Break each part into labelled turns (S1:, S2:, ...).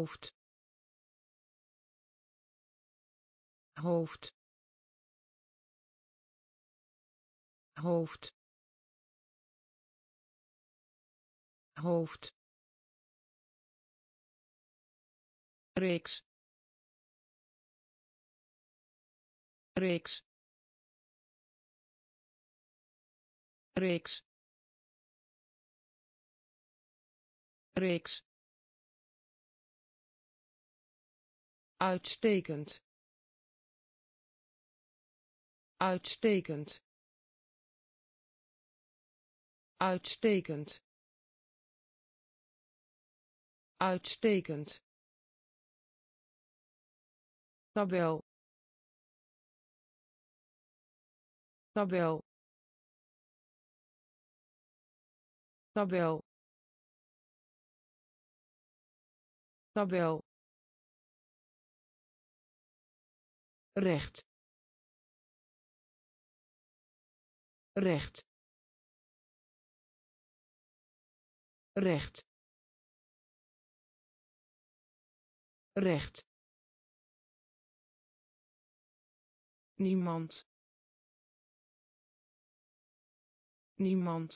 S1: hoofd hoofd hoofd hoofd reeks reeks reeks reeks uitstekend uitstekend uitstekend uitstekend tabel tabel tabel tabel recht recht recht recht niemand niemand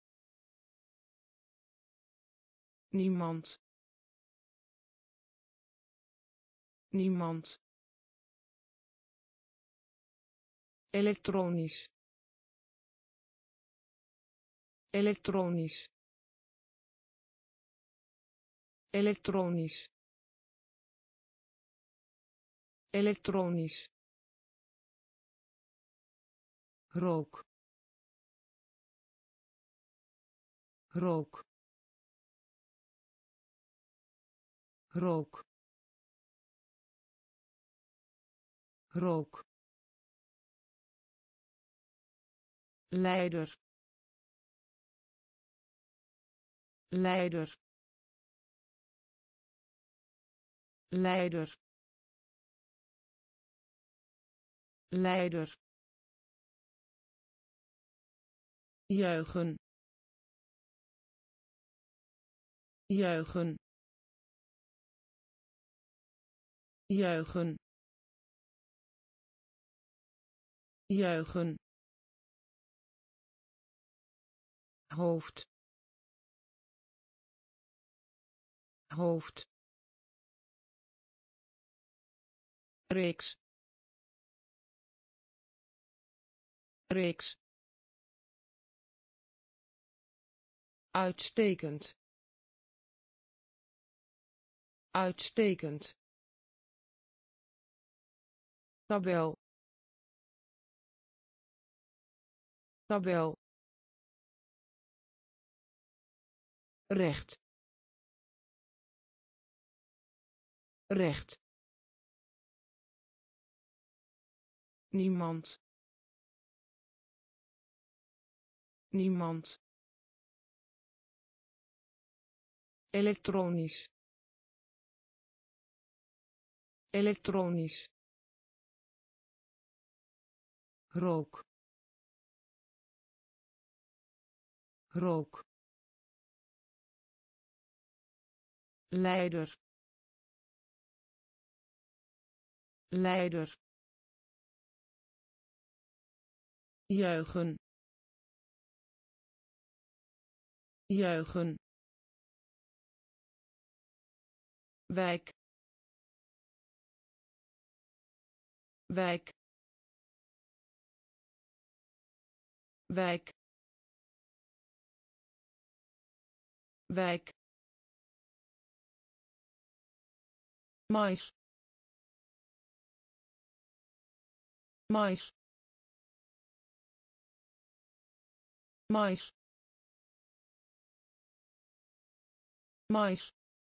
S1: niemand niemand elektronisch elektronisch elektronisch elektronisch rook rook rook rook leider leider leider leider juichen juichen juichen juichen hoofd hoofd reeks reeks uitstekend uitstekend tabel tabel recht recht niemand niemand elektronisch elektronisch rook rook leider leider juichen juichen wijk wijk wijk wijk mais mais mais mais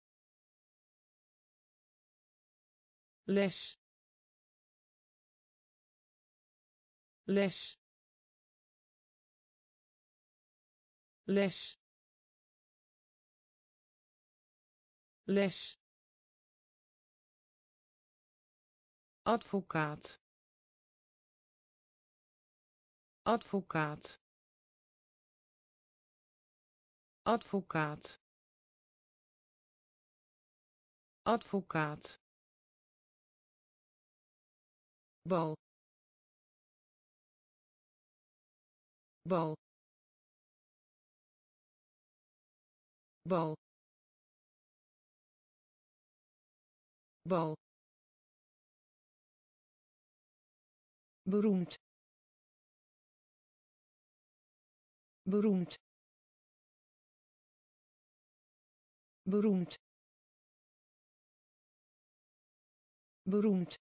S1: les les les les advocaat advocaat advocaat advocaat, bal, bal, bal, bal, beroemd, beroemd, beroemd, beroemd,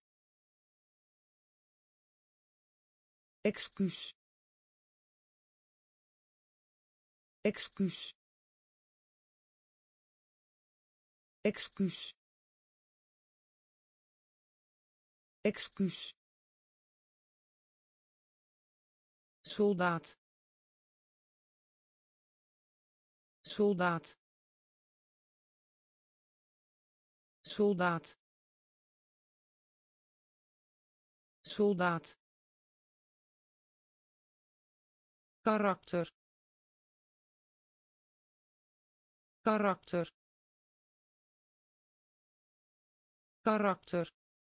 S1: excuus, excuus, excuus, excuus, soldaat, soldaat, soldaat, soldaat, karakter, karakter, karakter,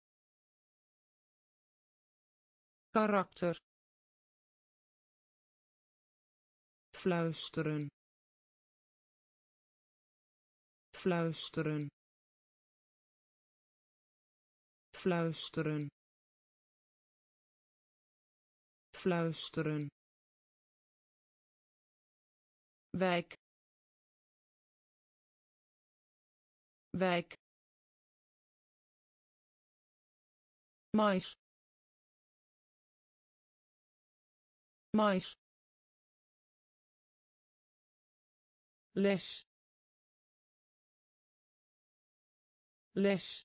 S1: karakter, fluisteren, fluisteren, fluisteren, fluisteren, wijk, wijk, mais, mais, les, les,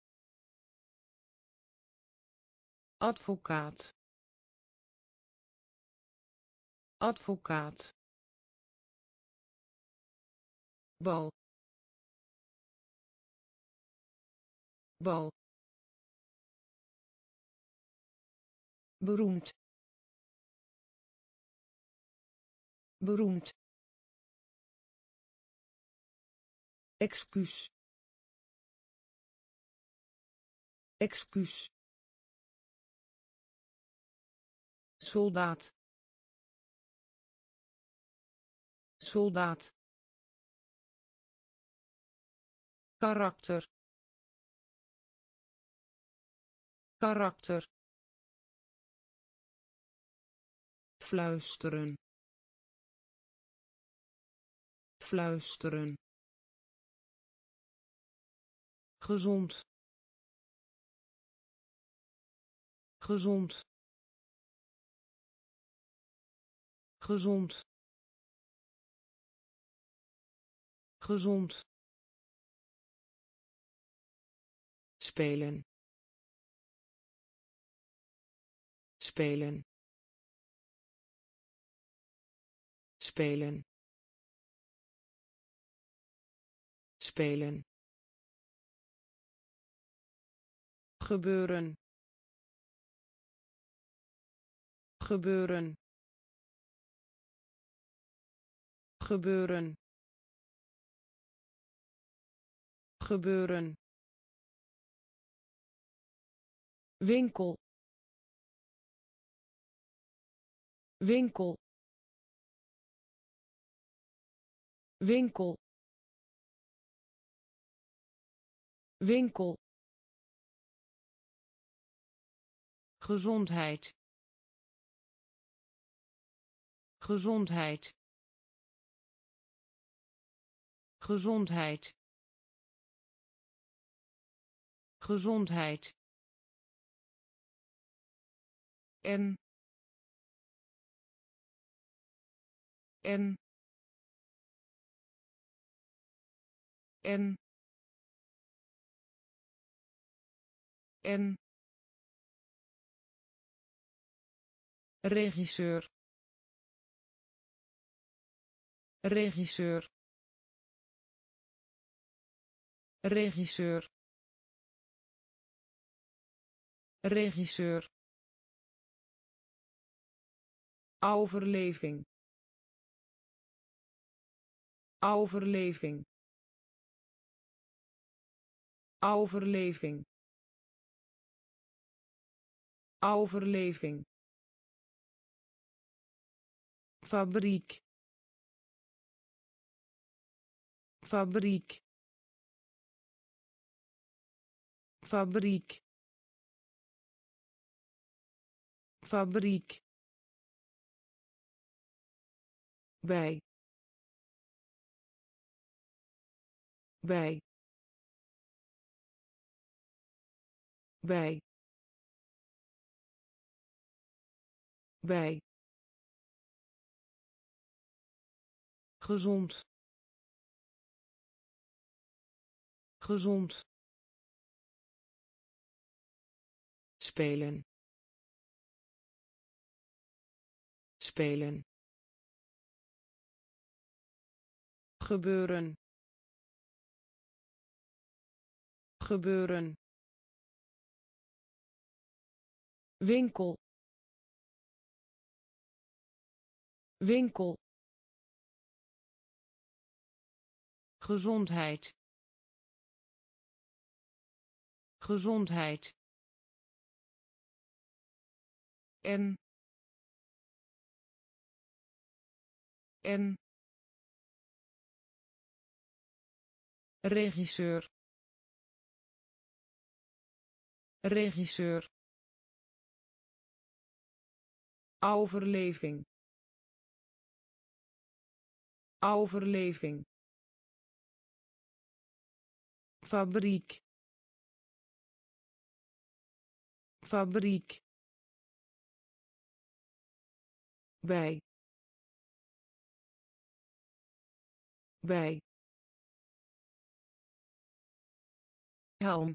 S1: advocaat, advocaat, bal, bal, beroemd, beroemd, excuus, excuus, soldaat, soldaat, karakter, karakter, fluisteren, fluisteren, gezond, gezond, gezond, gezond, spelen, spelen, spelen, spelen, gebeuren, gebeuren, gebeuren, gebeuren, winkel, winkel, winkel, winkel, gezondheid, gezondheid, gezondheid, gezondheid, en, en, en, en, regisseur, regisseur, regisseur, regisseur, overleving, overleving, overleving, overleving, fabriek, fabriek, fabriek, fabriek, bij, bij, bij, bij, gezond, gezond, spelen, spelen, gebeuren, gebeuren, winkel, winkel, gezondheid, gezondheid, en regisseur, regisseur, overleving, overleving, fabriek, fabriek, bij, bij, helm,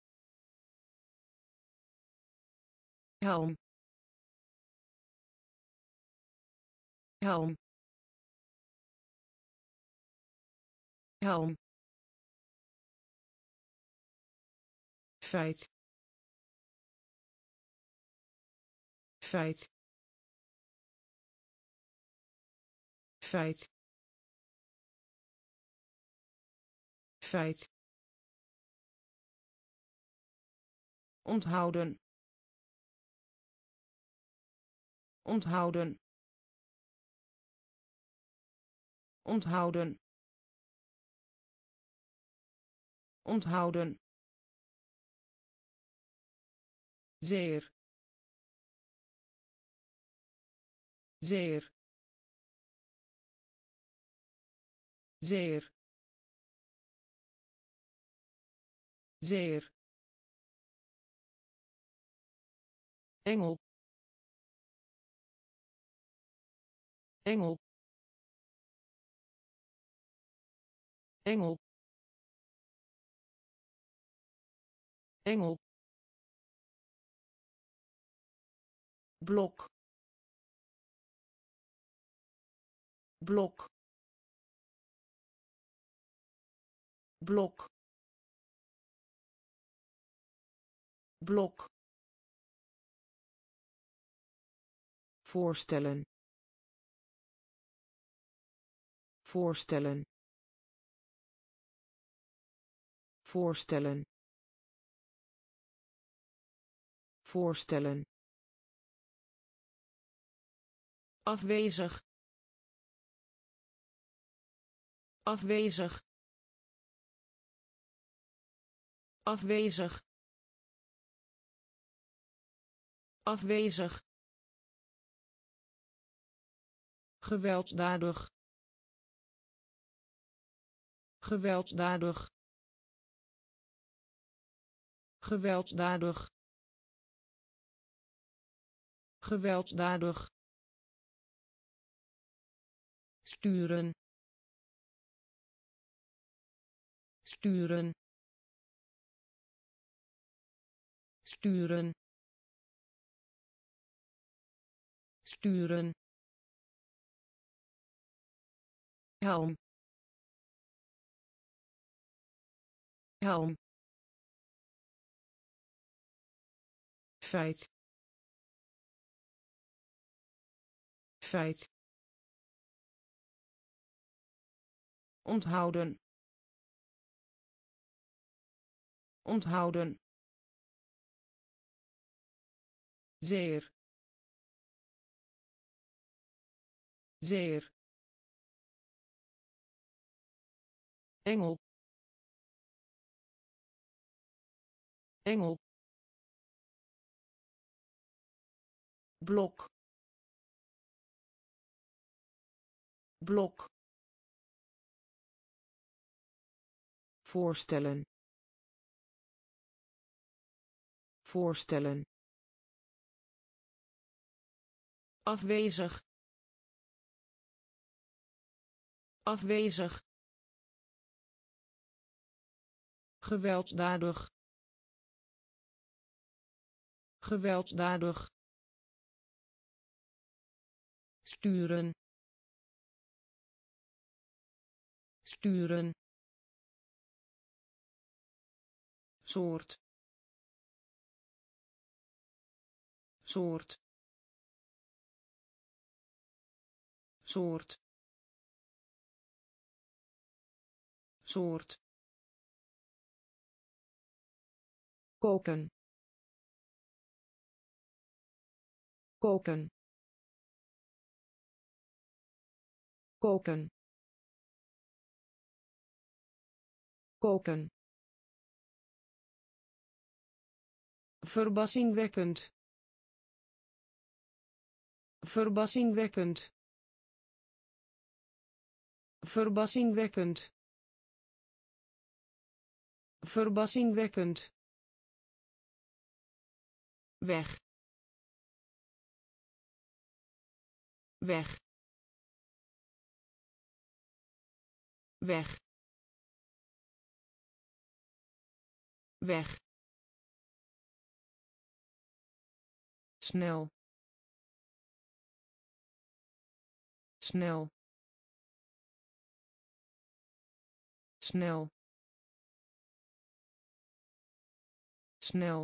S1: helm, helm, helm, feit, feit, feit, feit, onthouden, onthouden, onthouden, onthouden, zeer, zeer, zeer, zeer, engel, engel, engel, engel, blok, blok, blok, blok, voorstellen, voorstellen, voorstellen, voorstellen, afwezig, afwezig, afwezig, afwezig, gewelddadig, gewelddadig, gewelddadig, gewelddadig, sturen, sturen, sturen, sturen, helm, helm, feit, feit, onthouden, onthouden, zeer, zeer, engel, engel, blok, blok, voorstellen, voorstellen, afwezig, afwezig, gewelddadig, gewelddadig, sturen, sturen, soort, soort, soort, soort, koken, koken, koken, koken, verbazingwekkend, verbazingwekkend, verbazingwekkend, verbazingwekkend, weg, weg, weg, weg, snel, snel, snel, snel,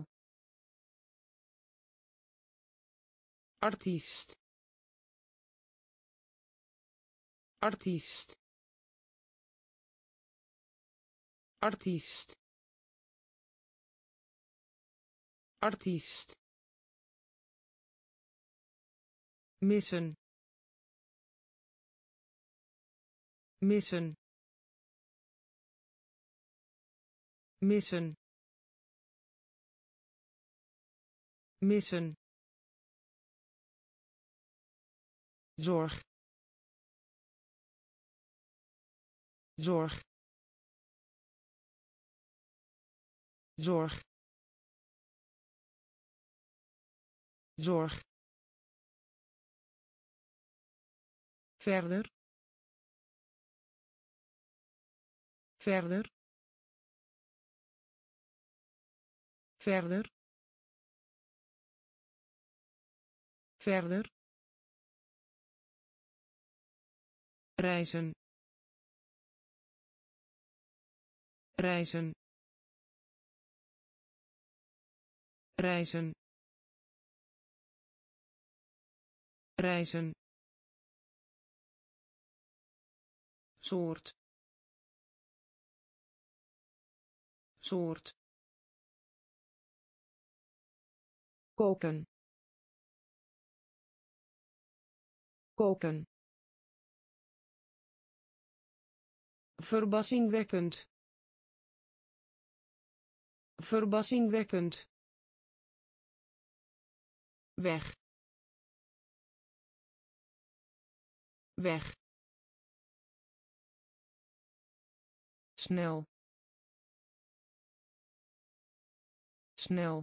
S1: artiest, artiest, artiest, artiest, missen, missen, missen, missen, zorg, zorg, zorg, zorg, verder, verder, verder, verder, reizen, reizen, reizen, reizen, soort, soort, koken, koken, verbazingwekkend, verbazingwekkend, weg, weg, snel, snel,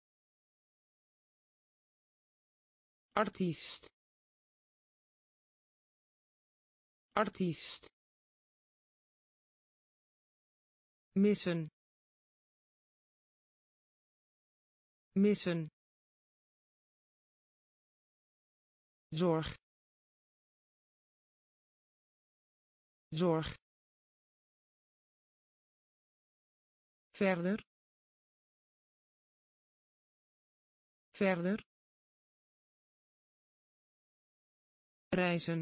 S1: artiest, artiest, missen, missen, zorg, zorg, verder, verder, reizen,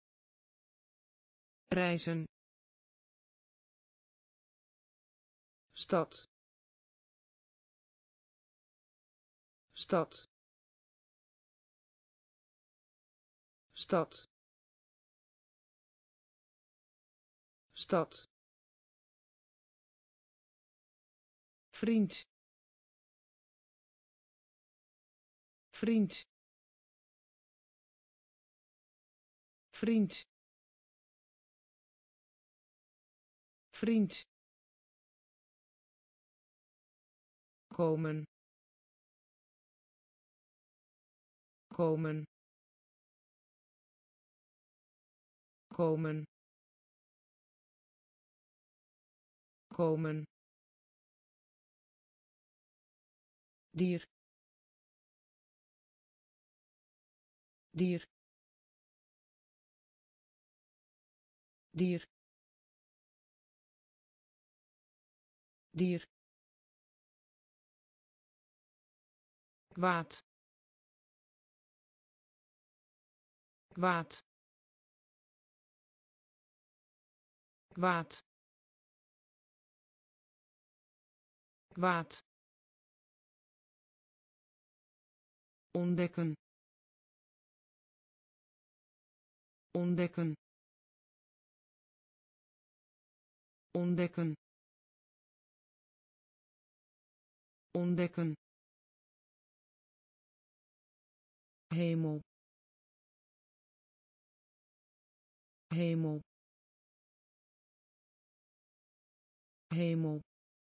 S1: reizen, stad stad stad stad vriend vriend vriend vriend komen komen komen komen dier dier dier dier kwaad kwaad kwaad kwaad ontdekken ontdekken ontdekken ontdekken hemel hemel hemel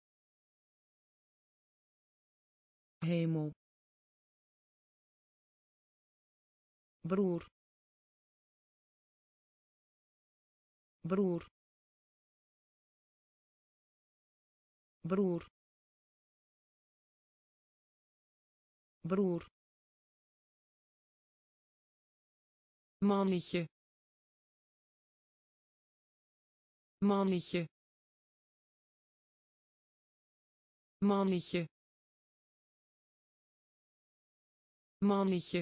S1: hemel broer broer broer broer mannetje mannetje mannetje mannetje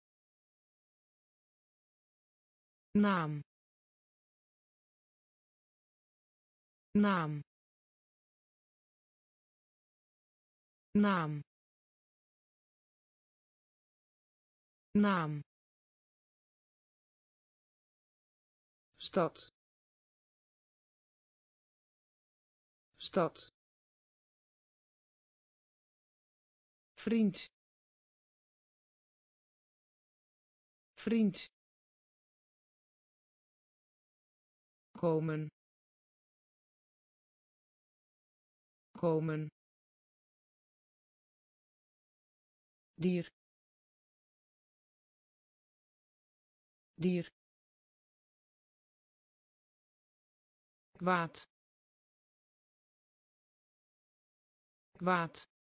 S1: naam naam naam naam stad stad vriend vriend komen komen dier dier kwaad kwaad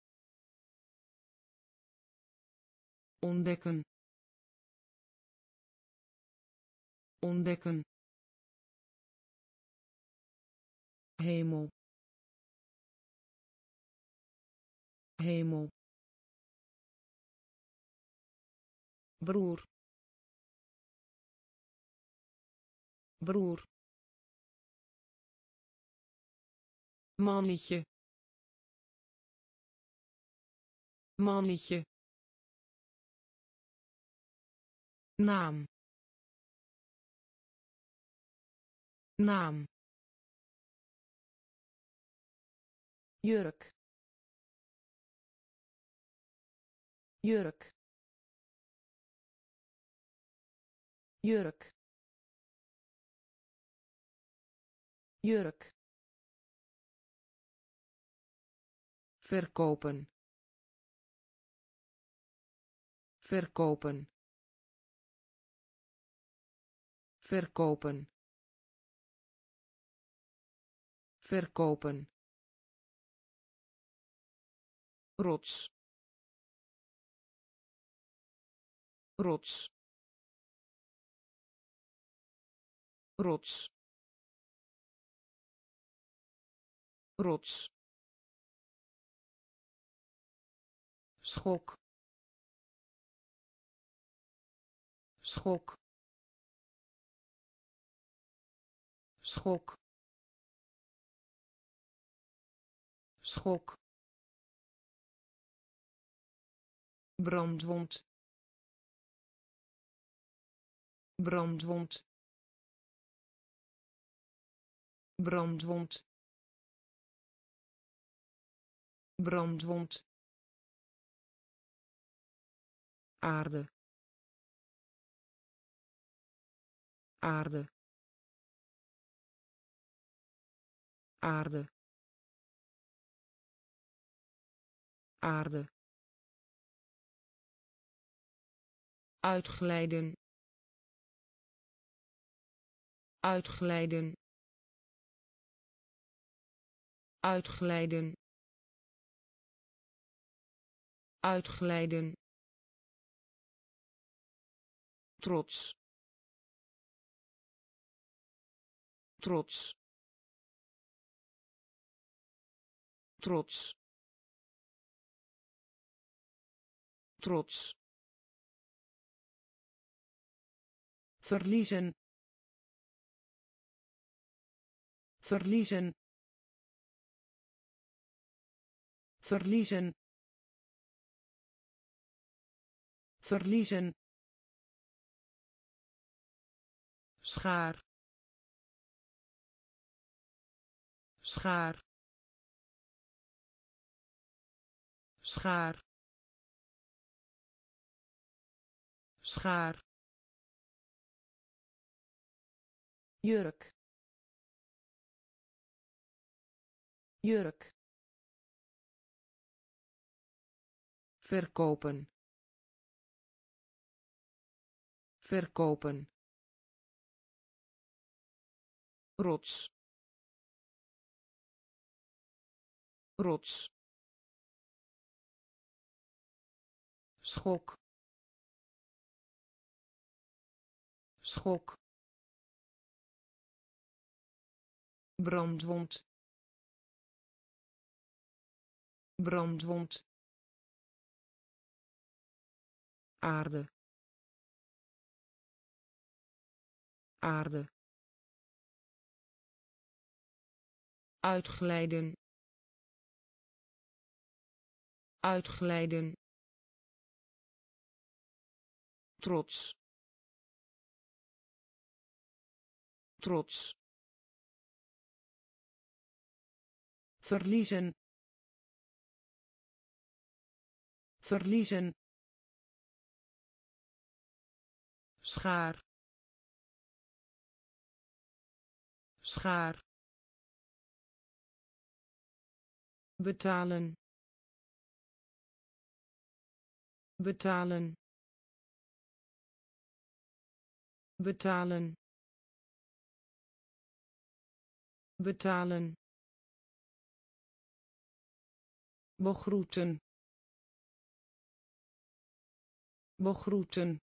S1: ontdekken ontdekken hemel hemel broer broer mannetje mannetje naam naam jurk jurk jurk jurk verkopen verkopen verkopen verkopen rots rots rots rots schok schok schok schok, brandwond, brandwond, brandwond, brandwond, aarde, aarde, aarde, aarde, uitglijden, uitglijden, uitglijden, uitglijden, trots, trots, trots, trots, verliezen, verliezen, verliezen, verliezen, schaar, schaar, schaar, schaar, jurk, jurk, verkopen, verkopen, rots, rots, schok, schok, brandwond, brandwond, aarde, aarde, uitglijden, uitglijden, trots, trots, verliezen, verliezen, schaar, schaar, betalen, betalen, betalen, betalen, begroeten, begroeten,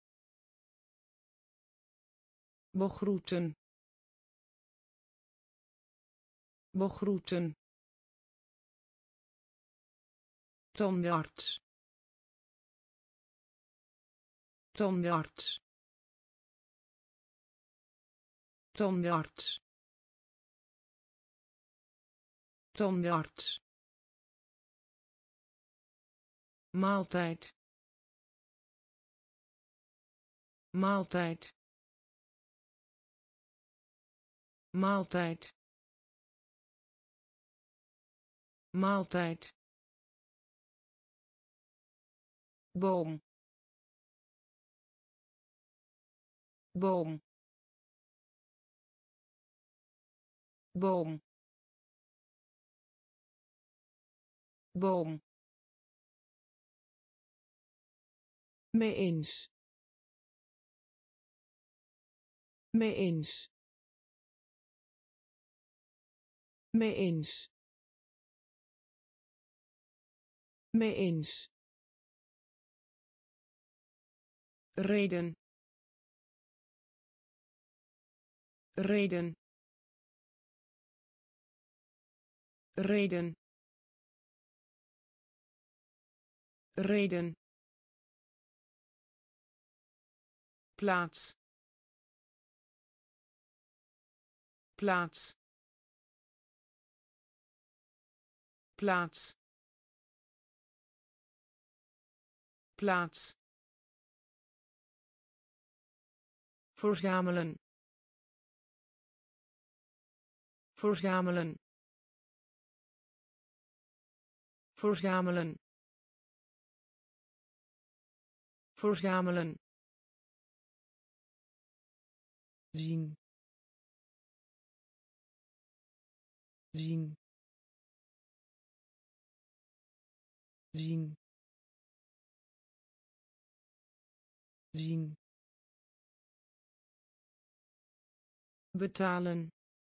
S1: begroeten, begroeten, tandarts, tandarts, tandarts, tandarts, maaltijd, maaltijd, maaltijd, maaltijd, boom, boom, boom, boom, mee eens, mee eens, mee eens, mee eens, reden, reden, reden, reden, plaats, plaats, plaats, plaats, verzamelen, verzamelen, verzamelen, verzamelen, zien, zien, zien, zien, betalen,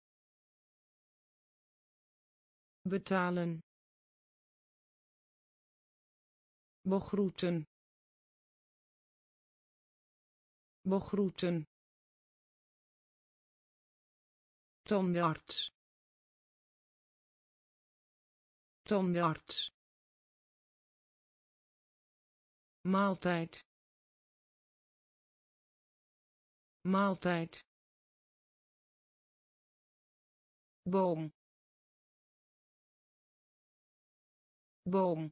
S1: betalen, begroeten, begroeten, tandarts, tandarts, maaltijd, maaltijd, boom, boom,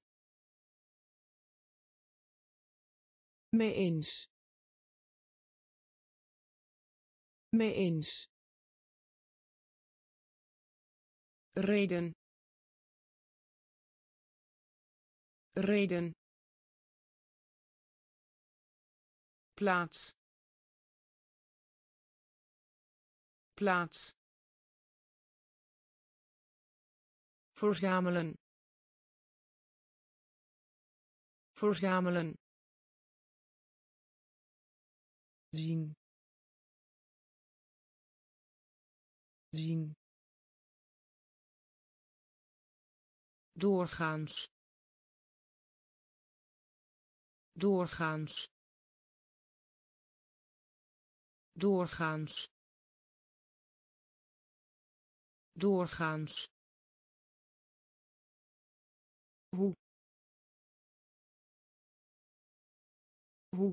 S1: mee eens, mee eens, reden, reden, plaats, plaats, verzamelen, verzamelen, zien, zien, doorgaans, doorgaans, doorgaans, doorgaans, hoe, hoe,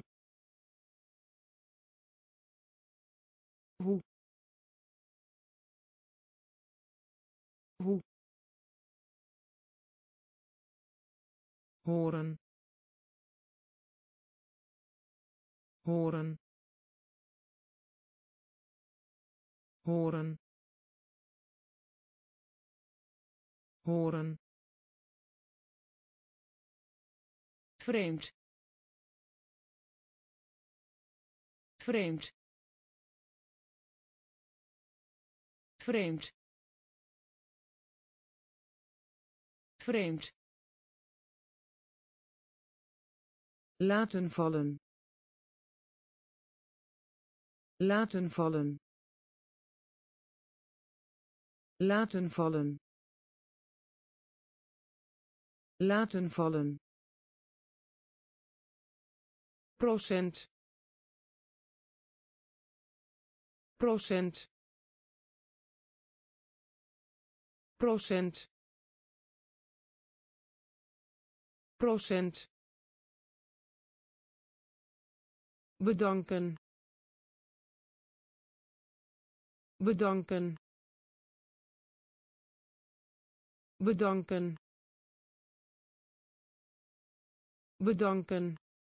S1: hoe, hoe, horen, horen, horen, horen, vreemd, vreemd, vreemd, vreemd, laten vallen, laten vallen, laten vallen, laten vallen, procent, procent, procent, procent, bedanken, bedanken, bedanken, bedanken,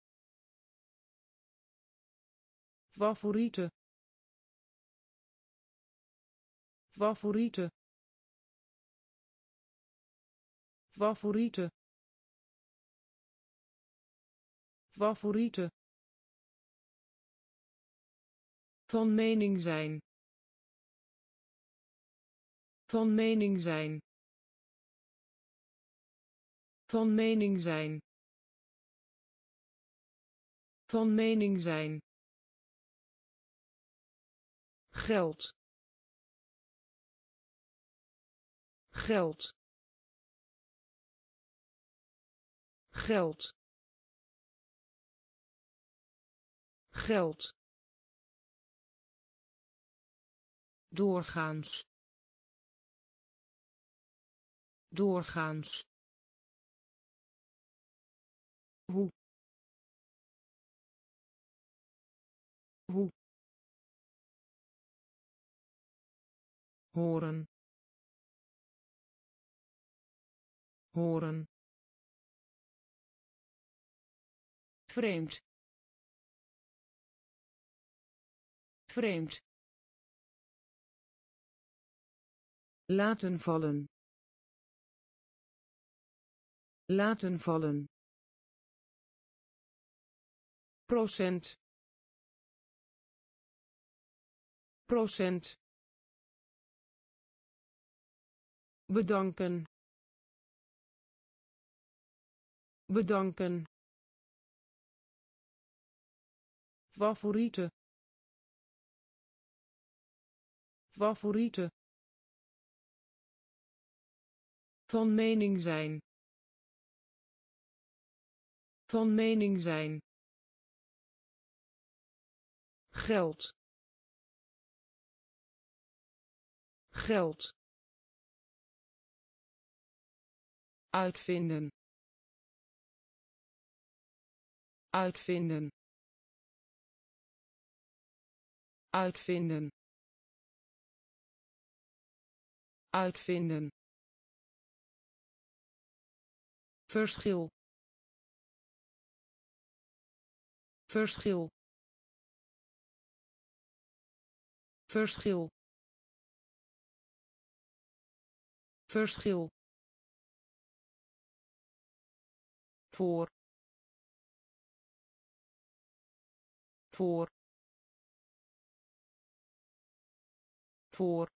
S1: favoriete, favoriete, favoriete, favoriete, van mening zijn, van mening zijn, van mening zijn, van mening zijn, geld, geld, geld, geld, doorgaans, doorgaans, hoe, hoe, horen, horen, vreemd, vreemd, laten vallen, laten vallen, procent, procent, bedanken, bedanken, favoriete, favoriete, van mening zijn, van mening zijn, geld, geld, uitvinden, uitvinden, uitvinden, uitvinden, verschil, verschil, verschil, verschil, voor, voor, voor,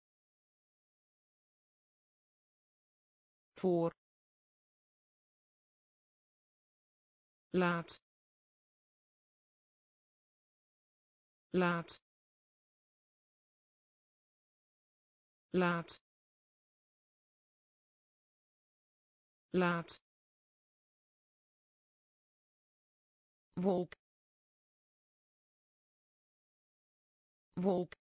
S1: voor, laat, laat, laat, laat, wolk, wolk,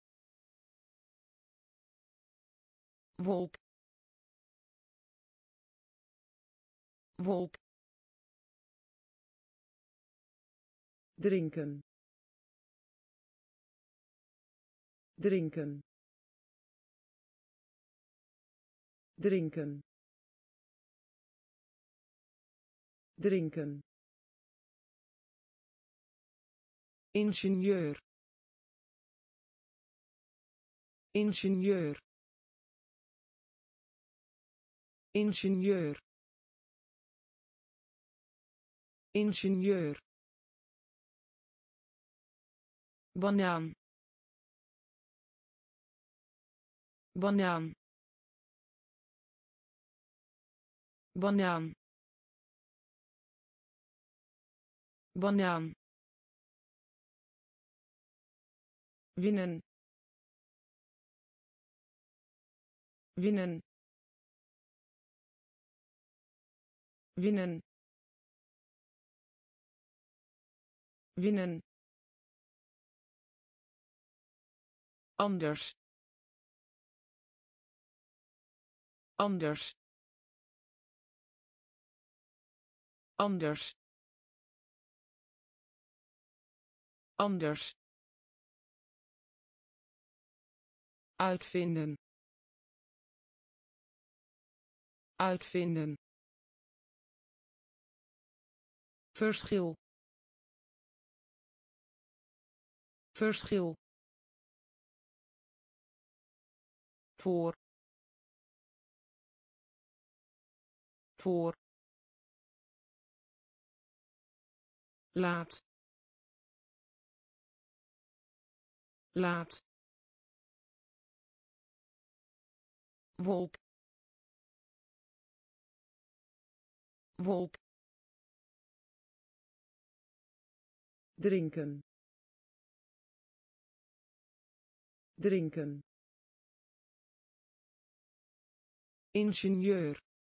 S1: wolk, wolk, drinken, drinken, drinken, drinken, ingenieur, ingenieur, ingenieur, ingenieur, banaan, banaan, banaan, banaan, winnen, winnen, winnen, winnen, anders, anders, anders, anders, uitvinden, uitvinden, verschil, verschil, voor, voor, laat, laat, wolk, wolk, drinken, drinken, ingenieur,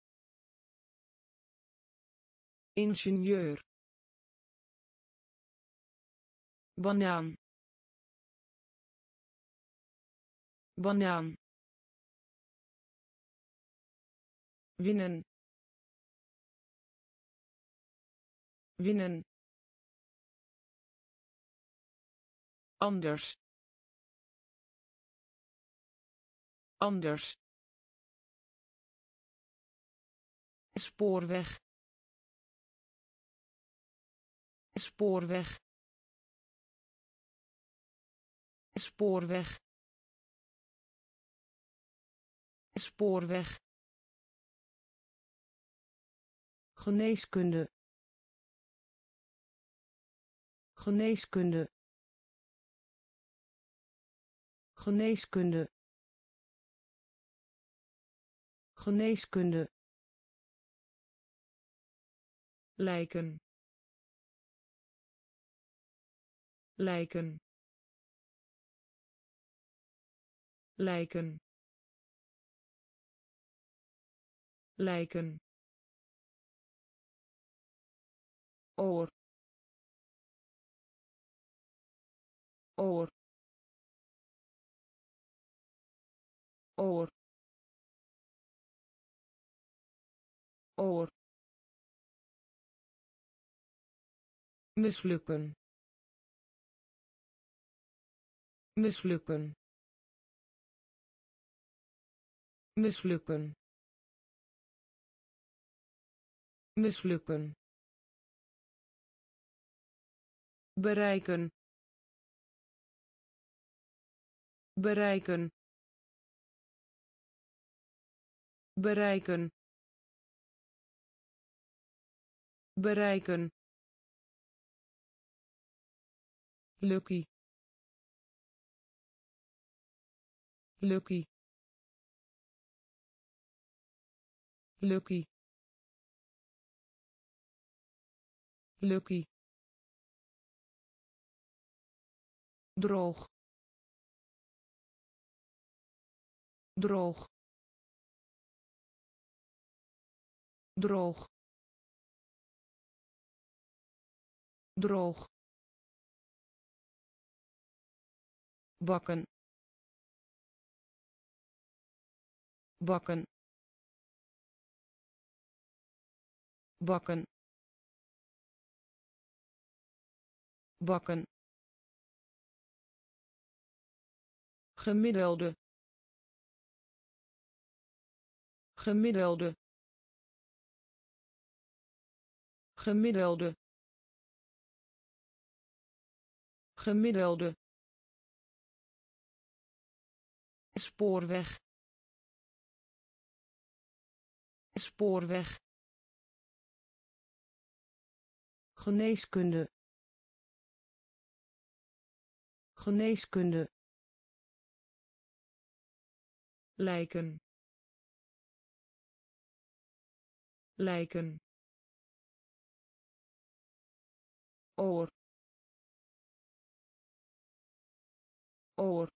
S1: ingenieur, banaan, banaan, winnen, winnen, anders, anders, spoorweg spoorweg spoorweg spoorweg geneeskunde geneeskunde geneeskunde geneeskunde lijken lijken lijken lijken oor oor oor oor mislukken mislukken mislukken mislukken bereiken bereiken bereiken bereiken lucky lucky lucky lucky droog droog droog droog bakken bakken bakken bakken gemiddelde gemiddelde gemiddelde gemiddelde spoorweg spoorweg geneeskunde geneeskunde lijken lijken oor oor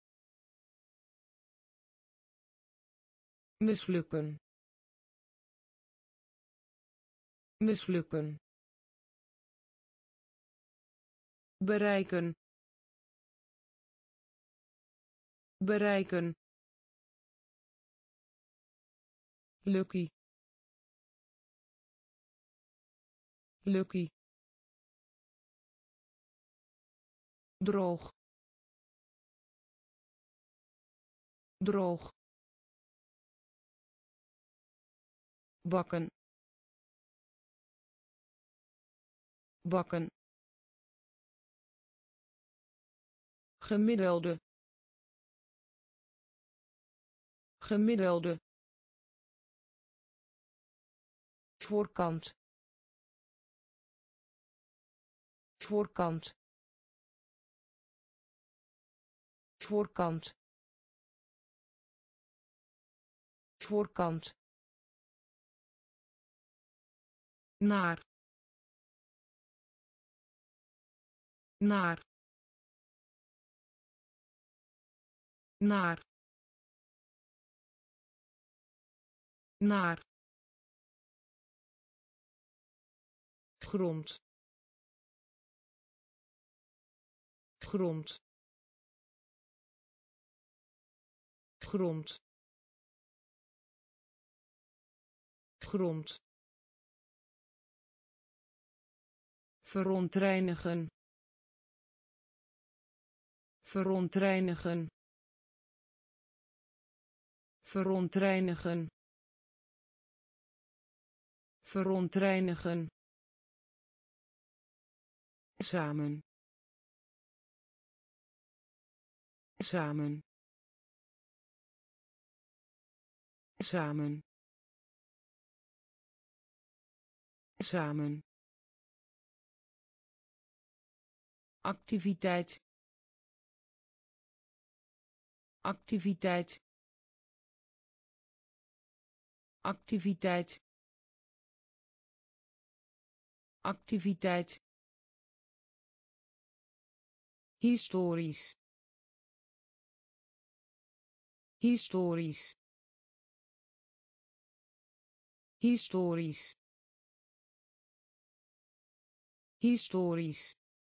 S1: mislukken mislukken bereiken bereiken lucky lucky droog droog bakken bakken gemiddelde gemiddelde voorkant voorkant voorkant voorkant naar naar naar naar grond grond grond grond verontreinigen verontreinigen verontreinigen verontreinigen, samen, samen, samen, samen, activiteit, activiteit, activiteit, activiteit, historisch, historisch, historisch, historisch,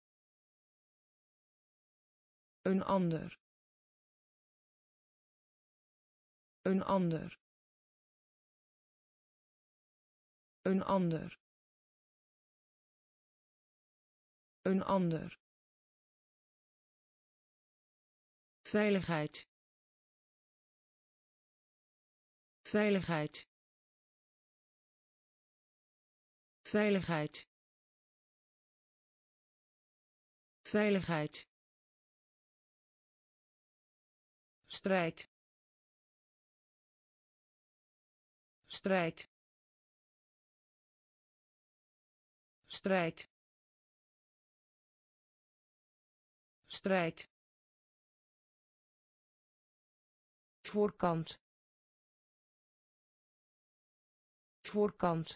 S1: een ander, een ander, een ander, een ander, veiligheid, veiligheid, veiligheid, veiligheid, strijd, strijd, strijd, strijd, voorkant, voorkant,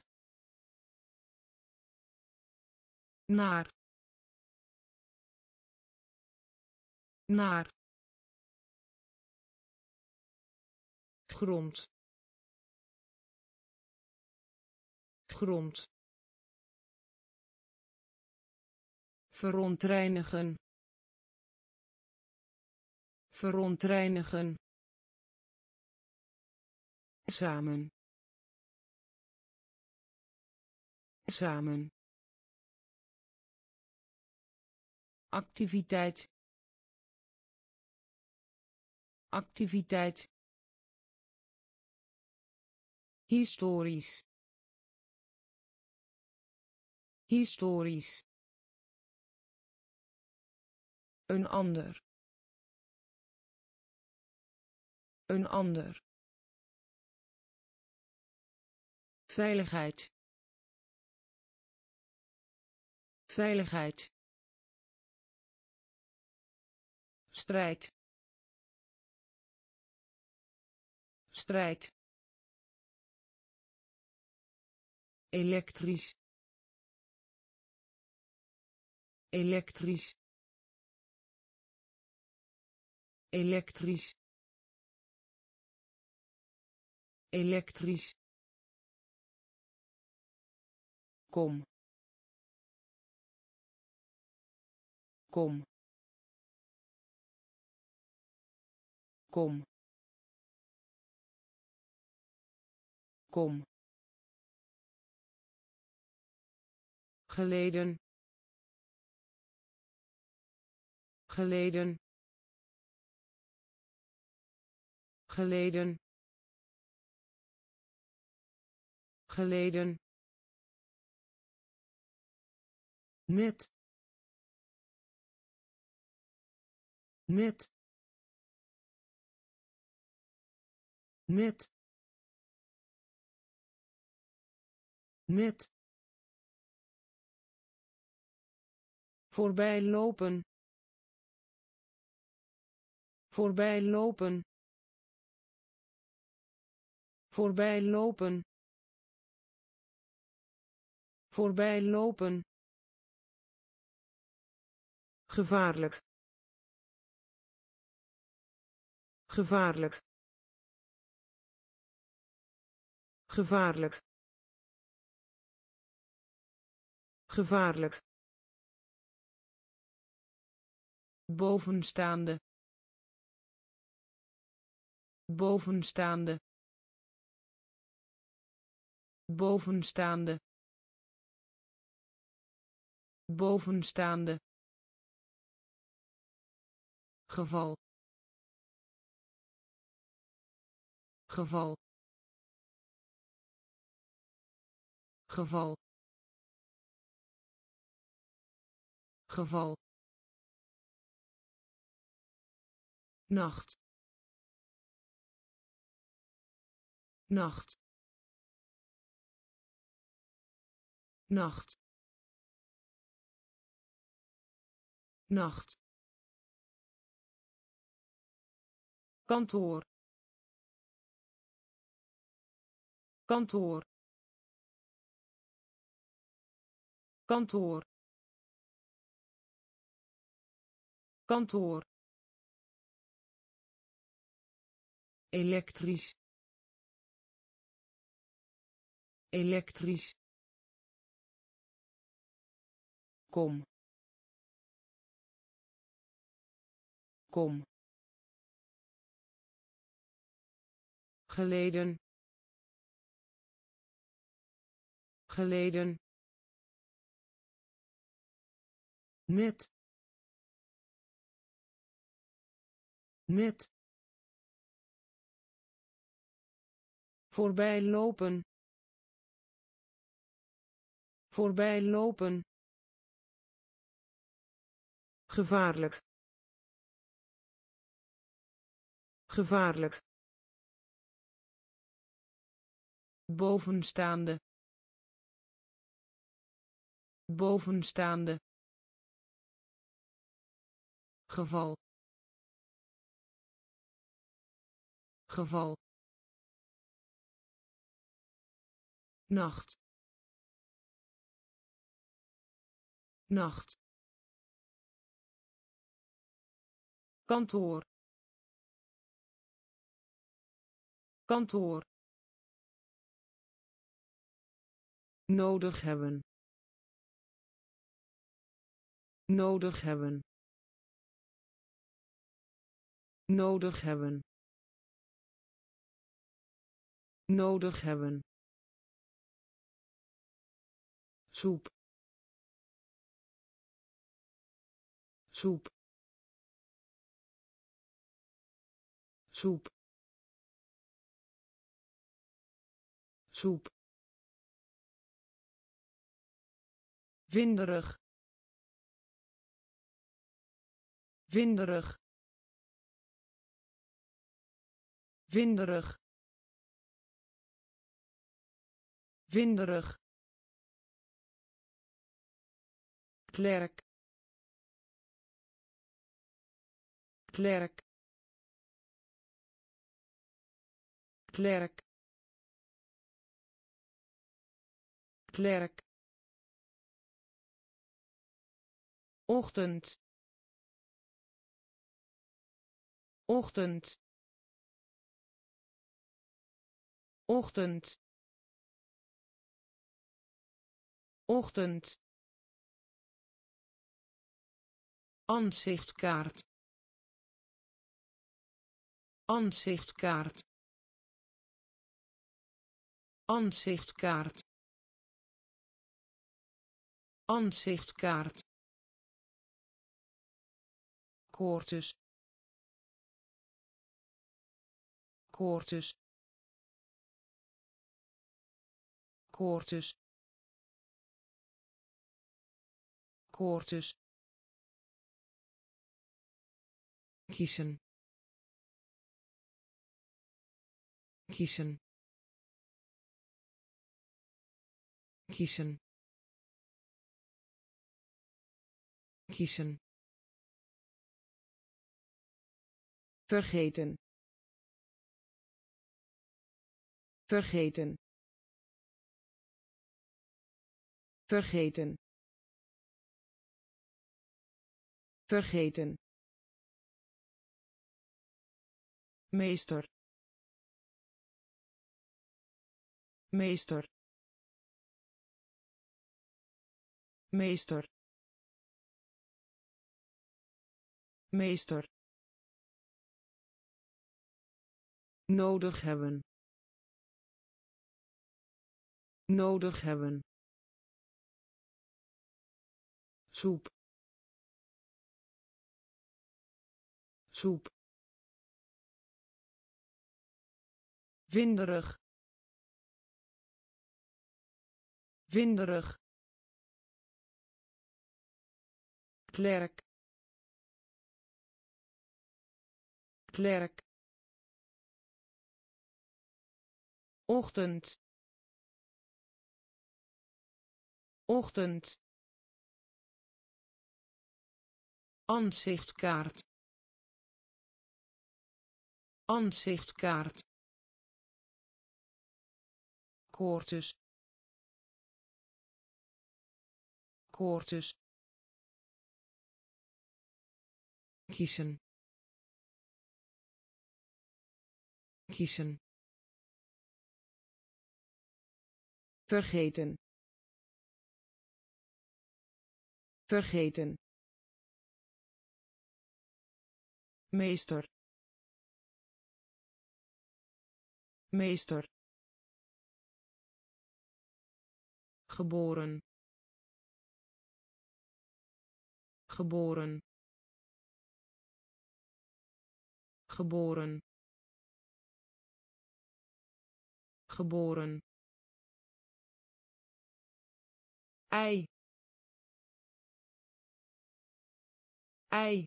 S1: naar, naar, grond, grond, verontreinigen, verontreinigen, samen, samen, activiteit, activiteit, historisch, historisch, een ander, een ander, veiligheid, veiligheid, strijd, strijd, elektrisch, elektrisch, elektrisch, elektrisch, kom, kom, kom, kom, geleden, geleden, geleden, geleden, net, net, net, net, voorbij lopen, voorbij lopen, voorbij lopen, voorbij lopen, gevaarlijk, gevaarlijk, gevaarlijk, gevaarlijk, bovenstaande, bovenstaande, bovenstaande, bovenstaande, geval, geval, geval geval nacht nacht nacht nacht kantoor kantoor kantoor kantoor elektrisch elektrisch kom kom geleden geleden net net voorbij lopen voorbij lopen gevaarlijk gevaarlijk bovenstaande bovenstaande geval geval nacht nacht kantoor kantoor nodig hebben nodig hebben nodig hebben nodig hebben soep soep soep soep winderig winderig winderig winderig klerk klerk klerk klerk ochtend ochtend ochtend ochtend aanzichtkaart aanzichtkaart aanzichtkaart aanzichtkaart koortjes koortjes koortjes koortjes kiezen kiezen kiezen kiezen vergeten vergeten vergeten vergeten meester meester meester meester nodig hebben nodig hebben soep soep winderig winderig, klerk, klerk, ochtend, ochtend, aanzichtkaart, aanzichtkaart, koortjes, koortjes, kiezen, kiezen, vergeten, vergeten, meester, meester, geboren, geboren, geboren, geboren, ei, ei,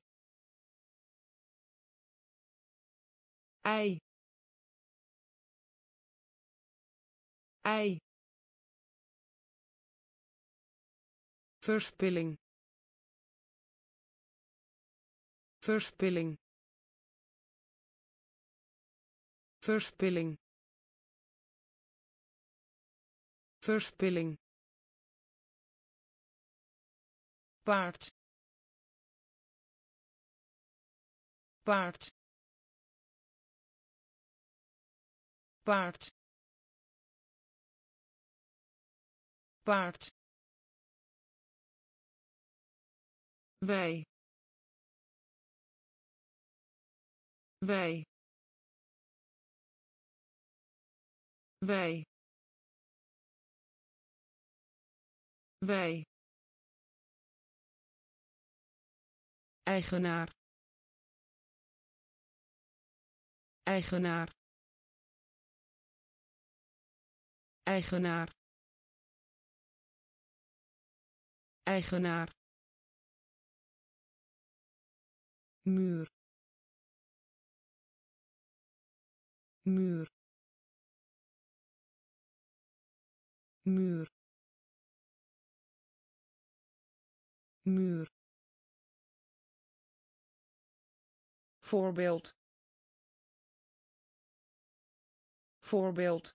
S1: ei, ei, verspilling, verspilling, verspilling, verspilling, paard, paard, paard, paard, wij, wij, wij, wij, eigenaar, eigenaar, eigenaar, eigenaar, muur, muur, muur, muur, voorbeeld, voorbeeld,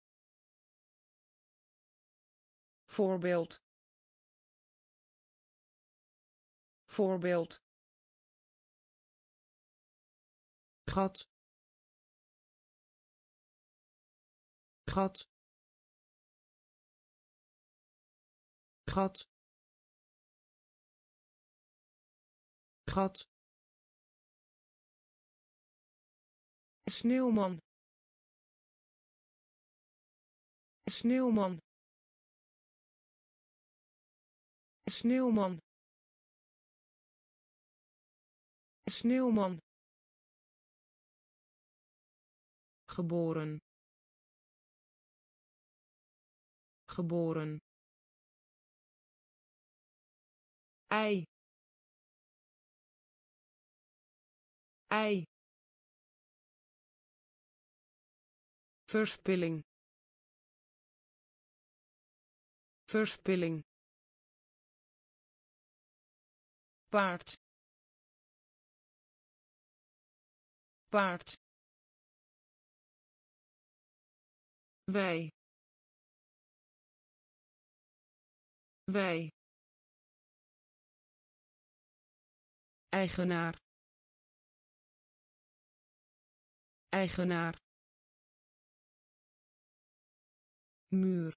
S1: voorbeeld, voorbeeld, gat, gat, gat, gat, sneeuwman, sneeuwman, sneeuwman, sneeuwman, geboren, geboren, ei, ei, verspilling, verspilling, paard, paard, wij, wij, eigenaar, eigenaar, muur,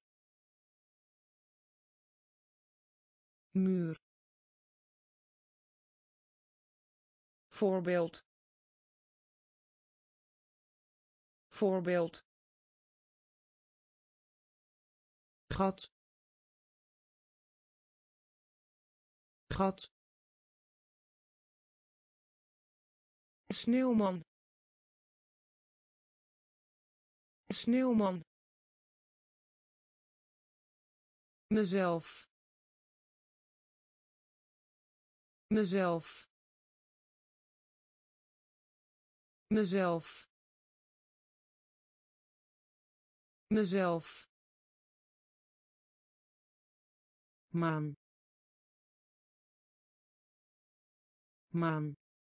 S1: muur, voorbeeld, voorbeeld, gat, gat, sneeuwman, sneeuwman, mezelf mezelf mezelf mezelf maan maan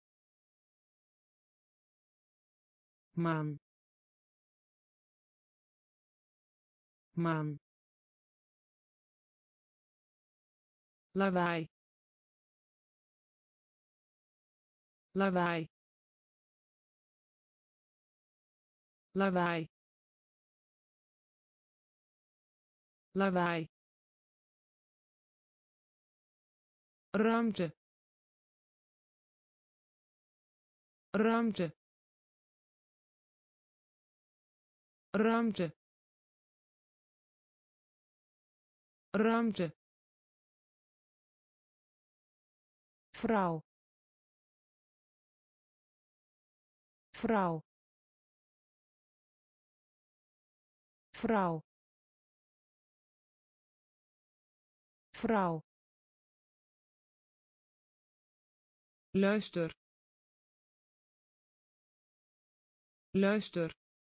S1: maan maan lawaai lawaai lawaai lawaai ruimte ruimte ruimte ruimte vrouw vrouw vrouw vrouw luister luister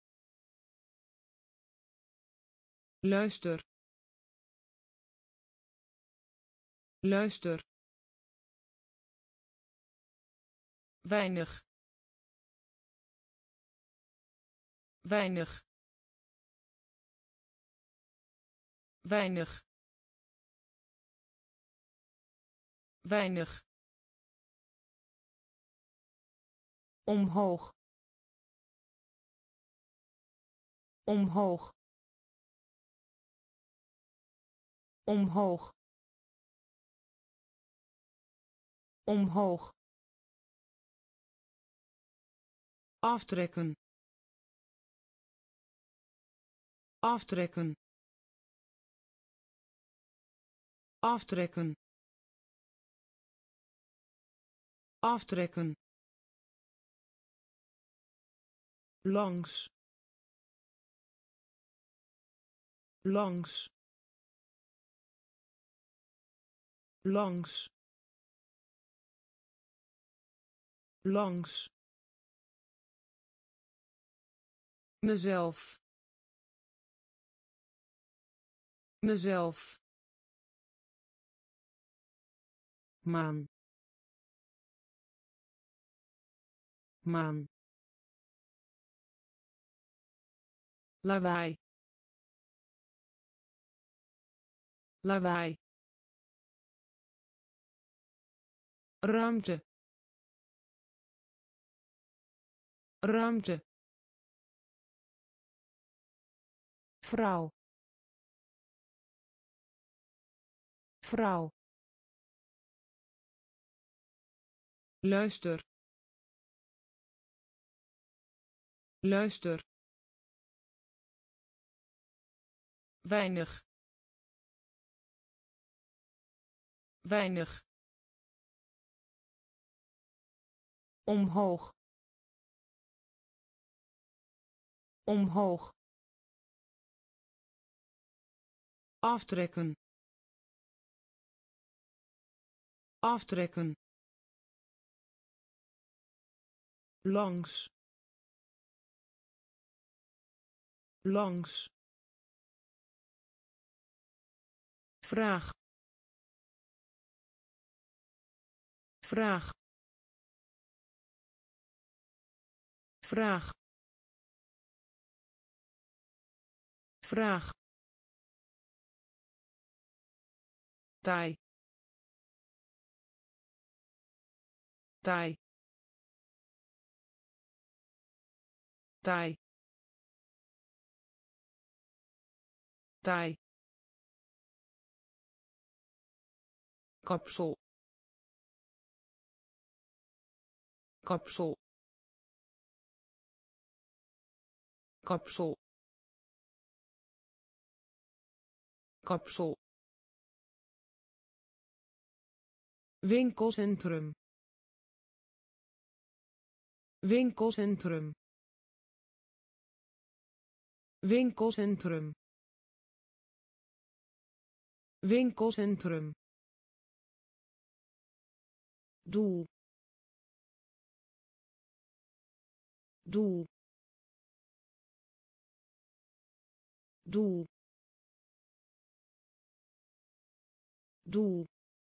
S1: luister luister weinig weinig weinig weinig omhoog omhoog omhoog omhoog aftrekken aftrekken aftrekken aftrekken langs langs langs langs mezelf mezelf maan maan lawaai lawaai ruimte ruimte vrouw vrouw luister luister weinig weinig omhoog omhoog aftrekken aftrekken langs langs vraag vraag vraag vraag taai taai taai taai kapsel kapsel kapsel kapsel winkelcentrum winkelcentrum winkelcentrum winkelcentrum, doel, doel, doel, doel,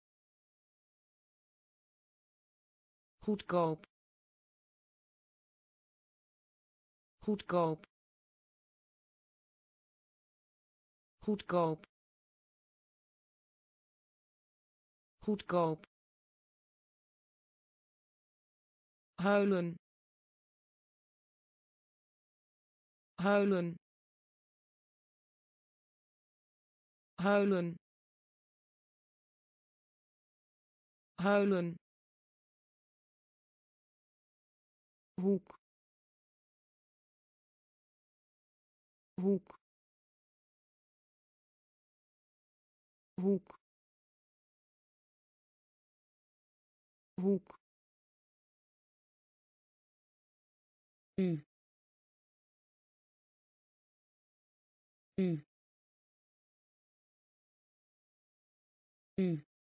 S1: goedkoop, goedkoop, goedkoop, goedkoop, huilen, huilen, huilen, huilen, hoek, hoek, hoek, hoek, u, u, u,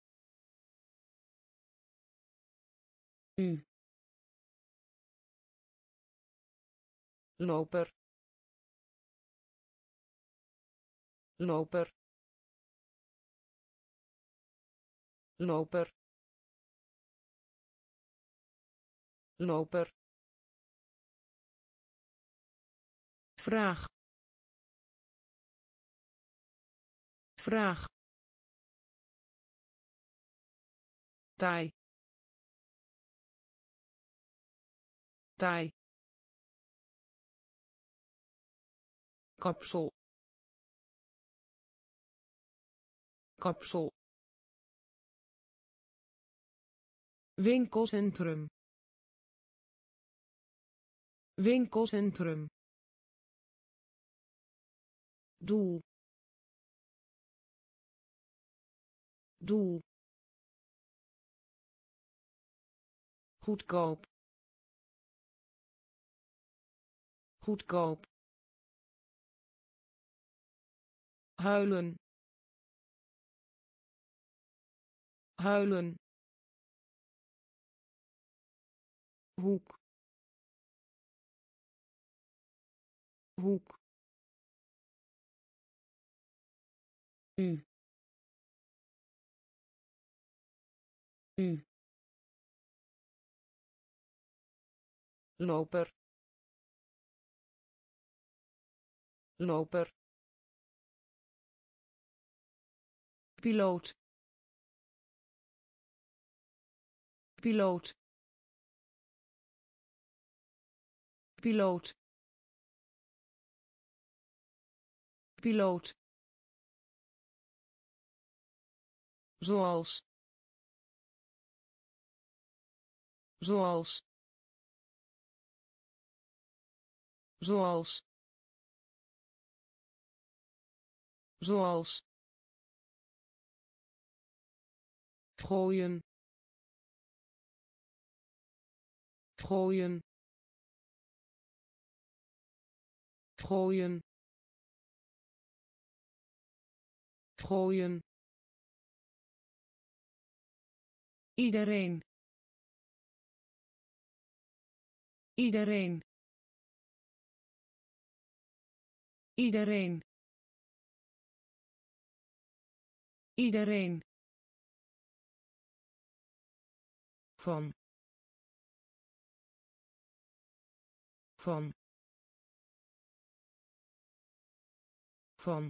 S1: u, loper, loper, loper, loper, vraag, vraag, taai, taai, kapsel, kapsel, winkelcentrum, winkelcentrum, doel, doel, goedkoop, goedkoop, huilen, huilen, hoek, hoek, u, u, loper, loper, piloot, piloot, piloot, piloot, zoals, zoals, zoals, zoals, gooien, gooien, gooien, gooien, iedereen, iedereen, iedereen, iedereen, van, van, van,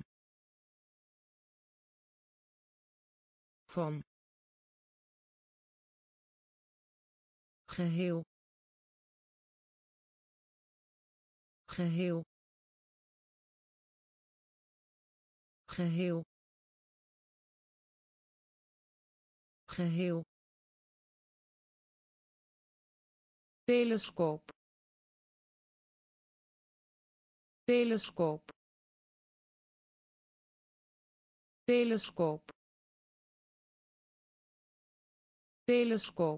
S1: van, geheel, geheel, geheel, geheel, telescoop, telescoop, telescoop, telescoop,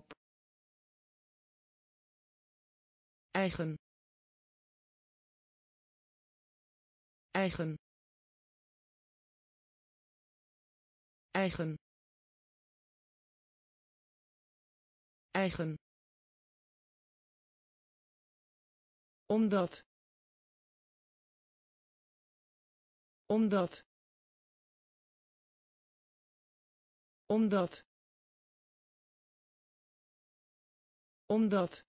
S1: eigen, eigen, eigen eigen omdat omdat omdat omdat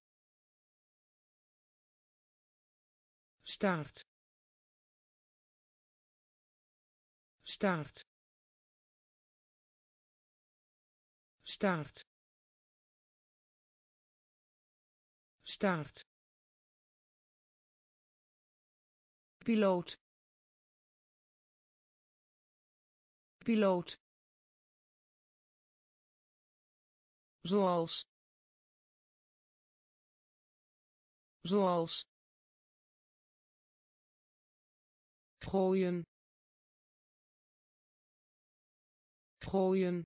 S1: staart staart staart staart piloot piloot zoals zoals gooien gooien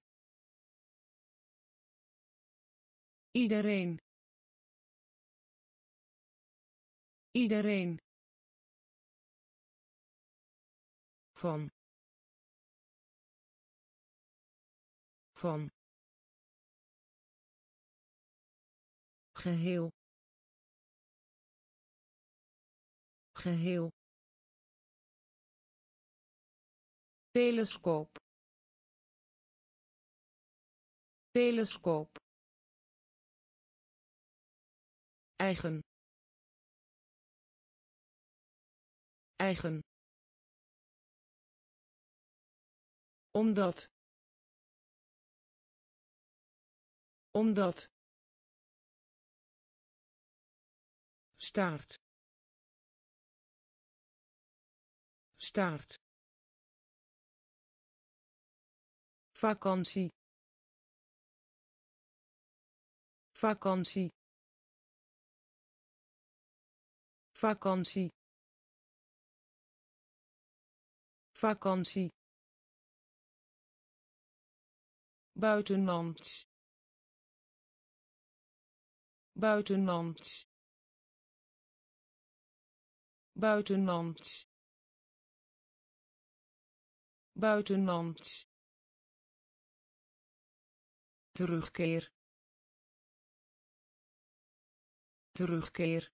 S1: iedereen iedereen van geheel geheel telescoop telescoop eigen eigen omdat omdat staart staart vakantie vakantie vakantie vakantie buitenlands buitenlands buitenlands buitenlands terugkeer terugkeer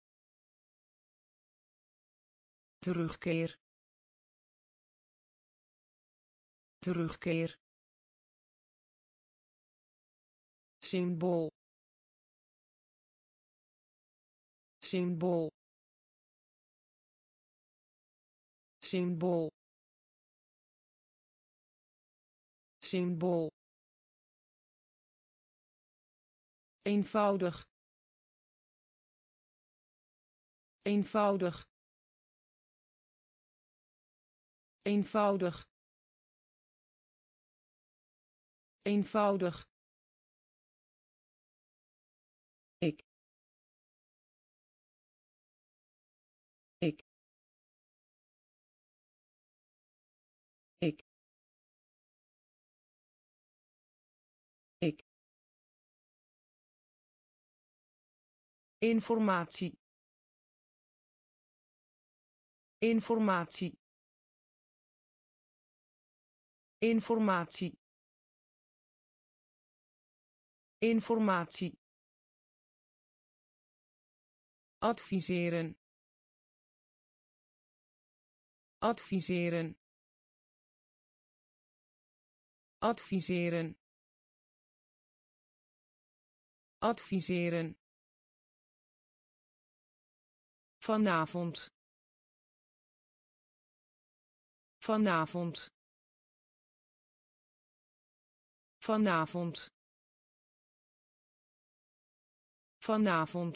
S1: terugkeer terugkeer symbool symbool symbool symbool eenvoudig eenvoudig eenvoudig eenvoudig ik ik ik ik informatie informatie informatie informatie adviseren adviseren adviseren adviseren vanavond vanavond vanavond vanavond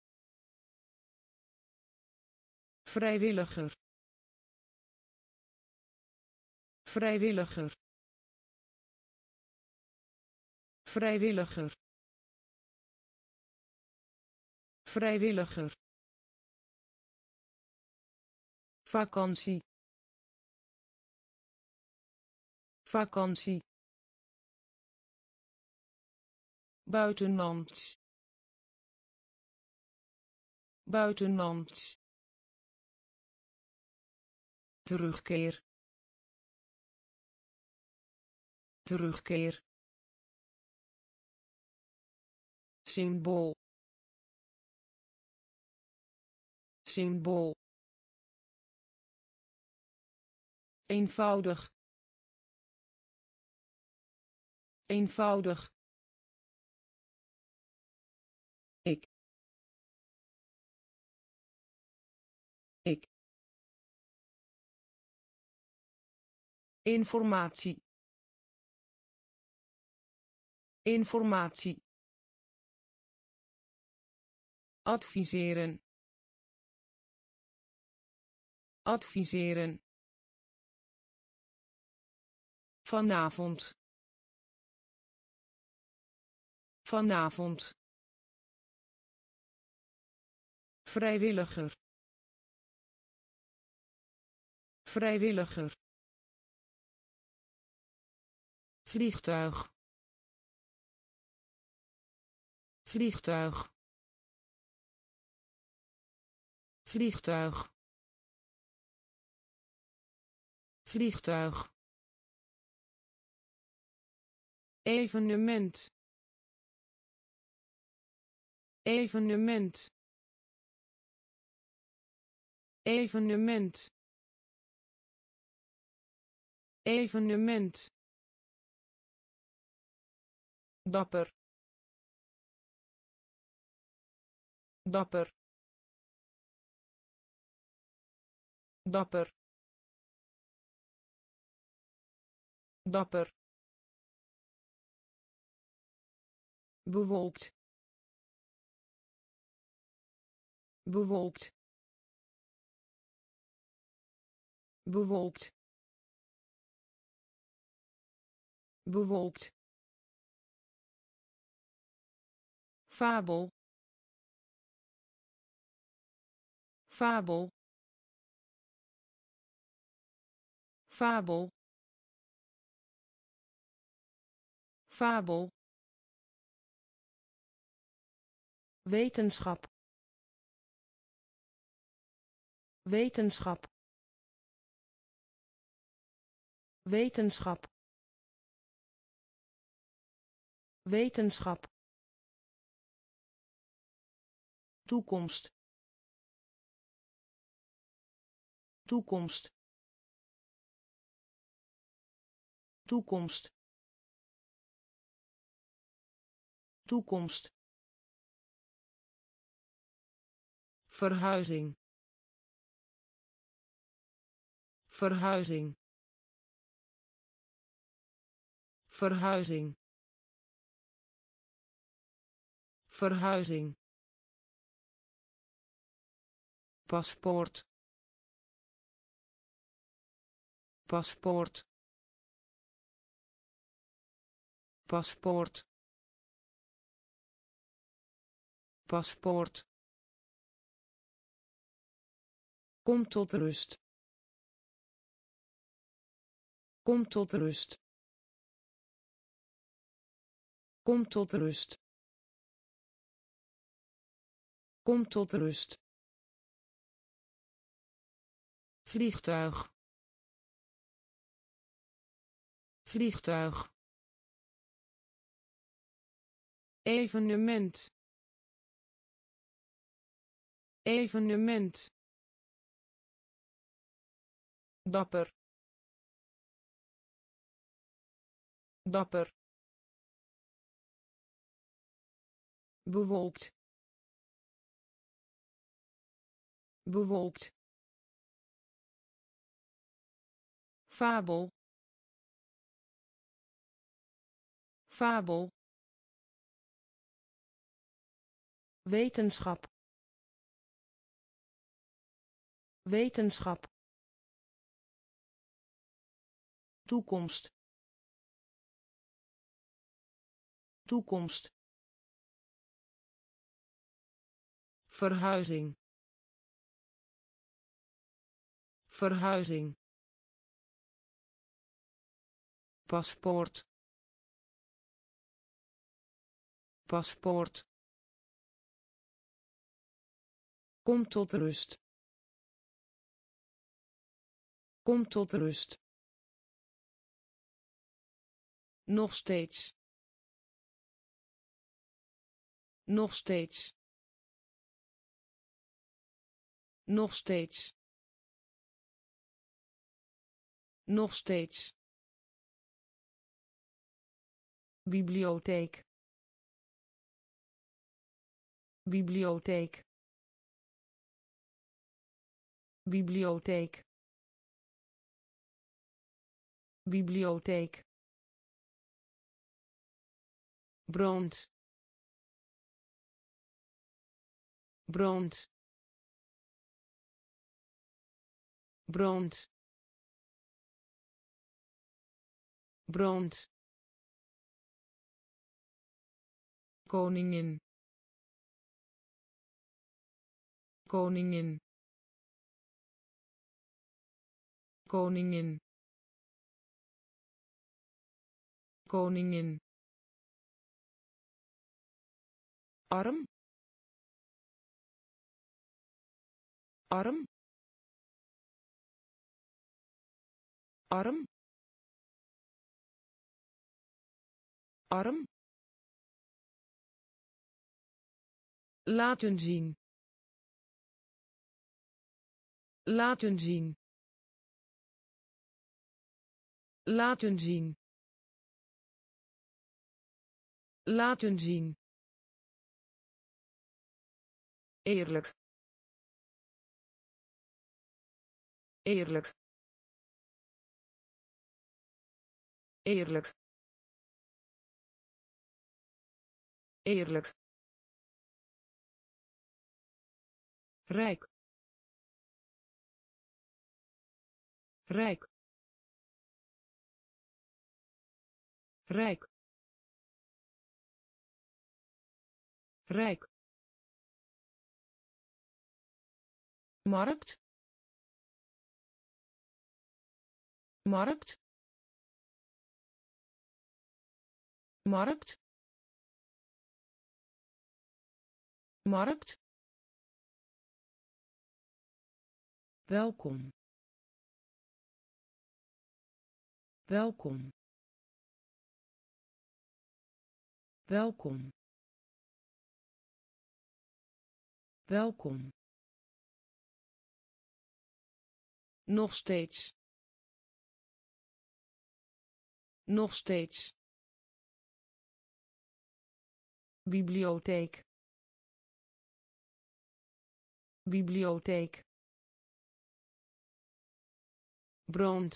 S1: vrijwilliger vrijwilliger vrijwilliger vrijwilliger vakantie vakantie buitenlands buitenlands terugkeer terugkeer, symbool, symbool, eenvoudig, eenvoudig, ik, ik, informatie, informatie, adviseren, adviseren, vanavond, vanavond, vrijwilliger, vrijwilliger, vliegtuig, vliegtuig, vliegtuig, vliegtuig, evenement, evenement, evenement, evenement, dapper, dapper, dapper, dapper, bewolkt, bewolkt, bewolkt, bewolkt, fabel, fabel, fabel, fabel, wetenschap, wetenschap, wetenschap, wetenschap, toekomst, toekomst, toekomst, toekomst, verhuizing, verhuizing, verhuizing, verhuizing, paspoort, paspoort, paspoort, paspoort, kom tot rust, kom tot rust, kom tot rust, kom tot rust, vliegtuig, vliegtuig, evenement, evenement, dapper, dapper, bewolkt, bewolkt, fabel, fabel, wetenschap, wetenschap, toekomst, toekomst, verhuizing, verhuizing, paspoort, paspoort, kom tot rust, kom tot rust, nog steeds, nog steeds, nog steeds, nog steeds, bibliotheek, bibliotheek, bibliotheek, bibliotheek, brand, brand, brand, brand, koningin, koningin, koningin, koningin, arm, arm, arm, arm, laten zien, laten zien, laten zien, laten zien, eerlijk, eerlijk, eerlijk, eerlijk, rijk, rijk, rijk, rijk, markt, markt, markt, markt, welkom, welkom, welkom, welkom, nog steeds, nog steeds, bibliotheek, bibliotheek, brand,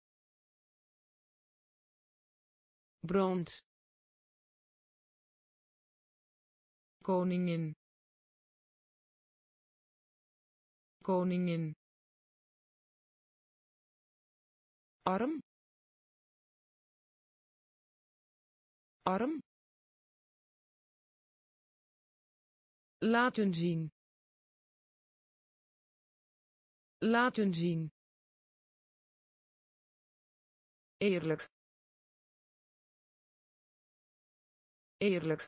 S1: brand, koningin, koningin, arm, arm, laten zien, laten zien, eerlijk, eerlijk,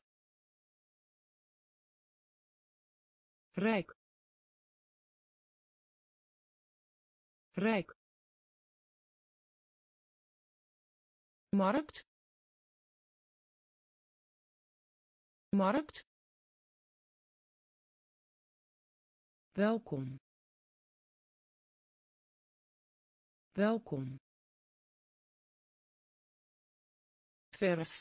S1: rijk, rijk, markt, markt, welkom, welkom, verf,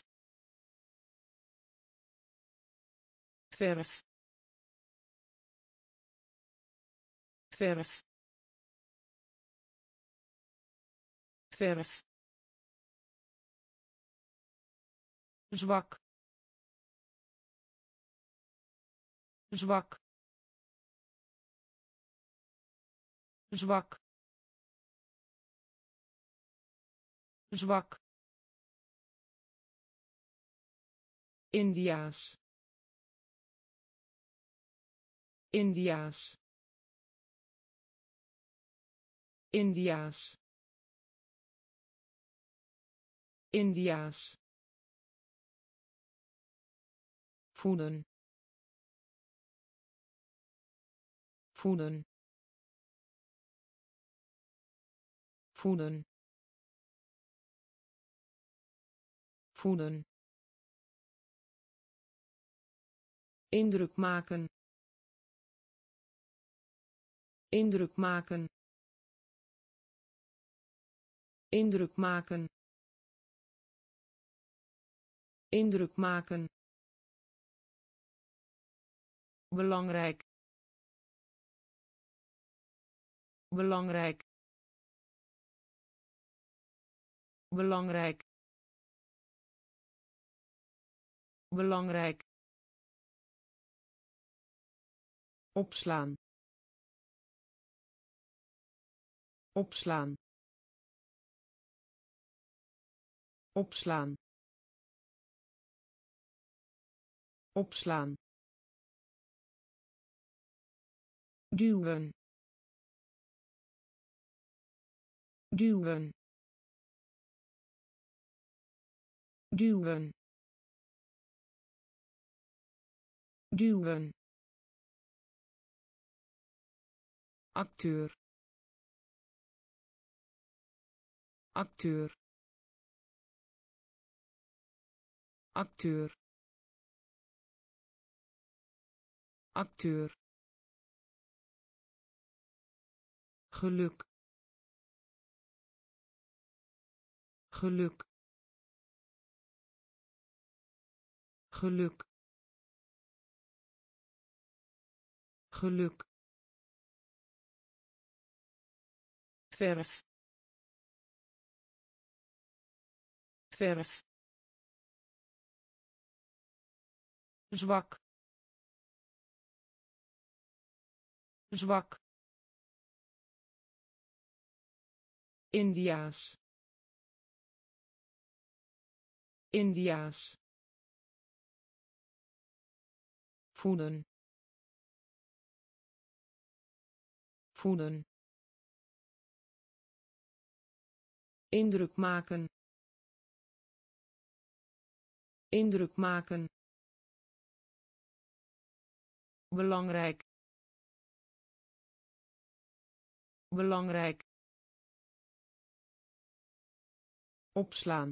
S1: verf, verf, verf, zwak, zwak, zwak, zwak, Indiaas, Indiaas, Indiaas, Indiaas, voeden, voeden, voeden, voeden, indruk maken, indruk maken, indruk maken, indruk maken, belangrijk, belangrijk, belangrijk, belangrijk, opslaan, opslaan, opslaan, opslaan, duwen, duwen, duwen, duwen, acteur, acteur, acteur, acteur, geluk, geluk, geluk, geluk, verf, verf, zwak, zwak, Indiaas, Indiaas, voeden, voeden, indruk maken, indruk maken, belangrijk, belangrijk, opslaan,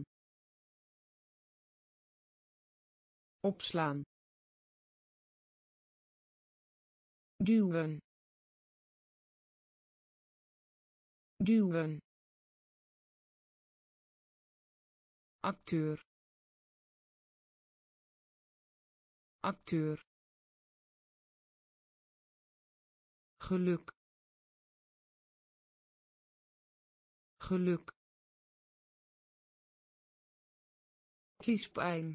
S1: opslaan, duwen, duwen, acteur, acteur, geluk, geluk, kiespijn,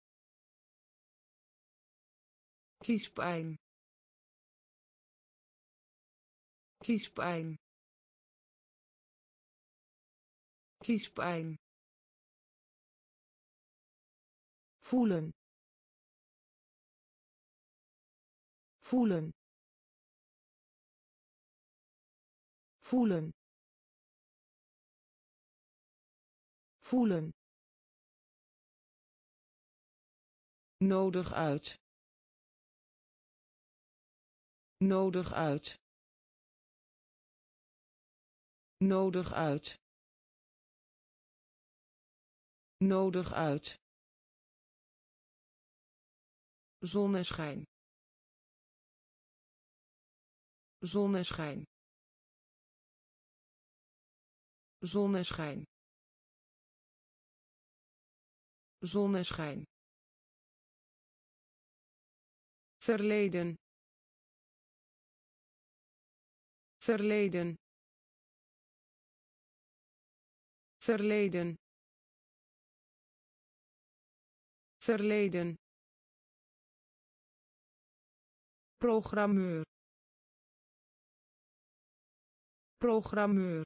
S1: kiespijn, kiespijn, kiespijn, voelen, voelen, voelen, voelen, nodig uit, nodig uit, nodig uit, nodig uit, zonneschijn, zonneschijn, zonneschijn, zonneschijn, verleden, verleden, verleden, verleden, programmeur, programmeur,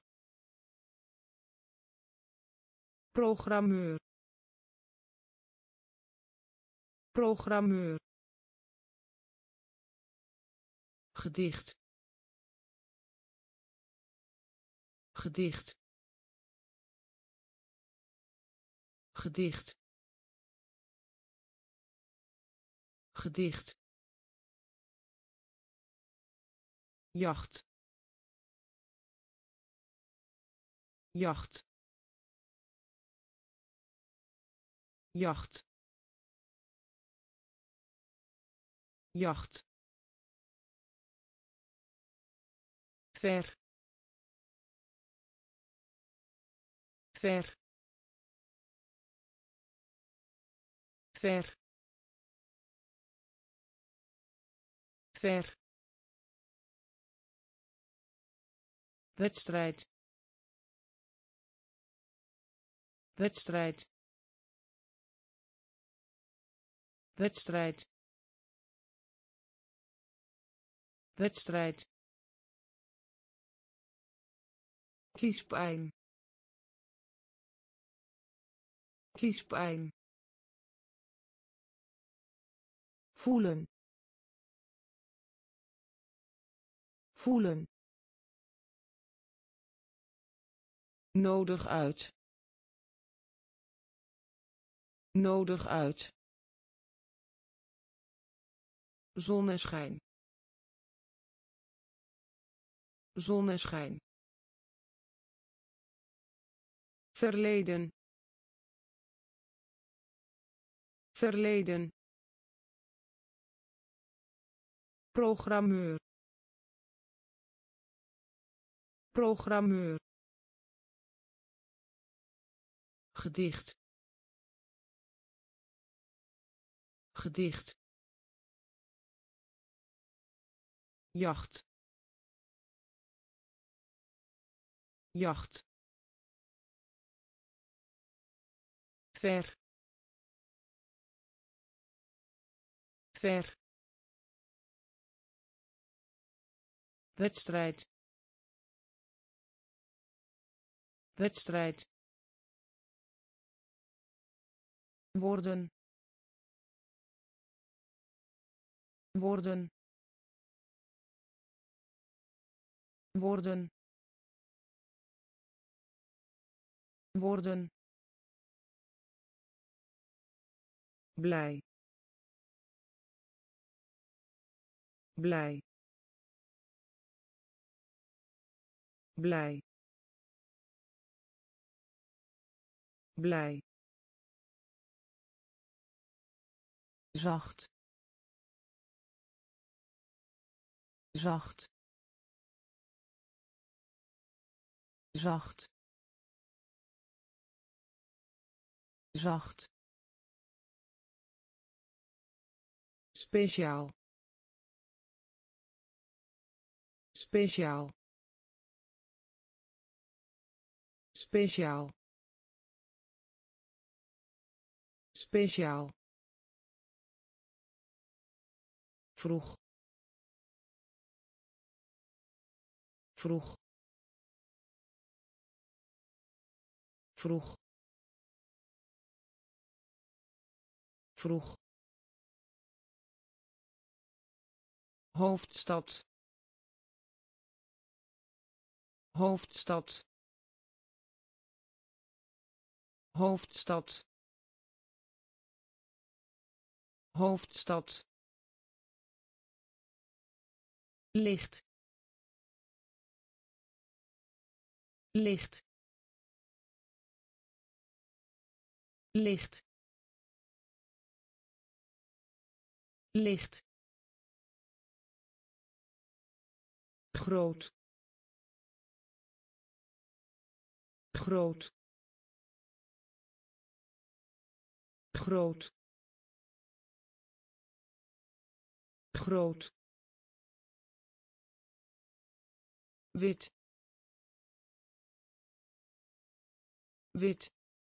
S1: programmeur, programmeur, gedicht, gedicht, gedicht, gedicht, jacht, jacht, jacht, jacht, ver, ver, ver, ver, wedstrijd, wedstrijd, wedstrijd, wedstrijd, kiespijn, kiespijn, voelen, voelen, nodig uit, nodig uit, zonneschijn, zonneschijn, verleden, verleden, programmeur, programmeur, gedicht, gedicht, jacht, jacht, ver, ver, wedstrijd, wedstrijd, worden, worden, worden, worden, blij, blij, blij, blij, zacht, zacht, zacht, zacht, speciaal, speciaal, speciaal, speciaal, vroeg, vroeg, vroeg, vroeg, hoofdstad, hoofdstad, hoofdstad, hoofdstad, licht, licht, licht, licht, groot, groot, groot, groot, wit, wit,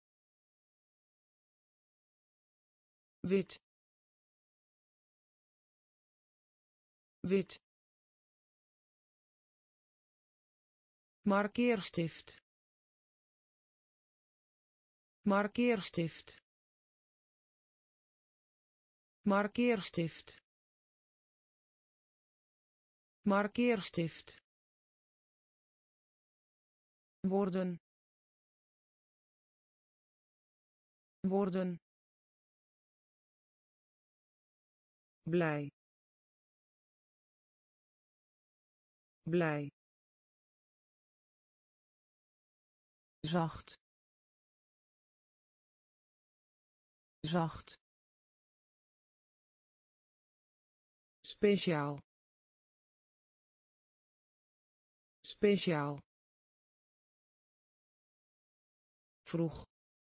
S1: wit, wit, markeerstift, markeerstift, markeerstift, markeerstift, worden, worden, blij, blij, zacht, zacht, speciaal, speciaal, vroeg,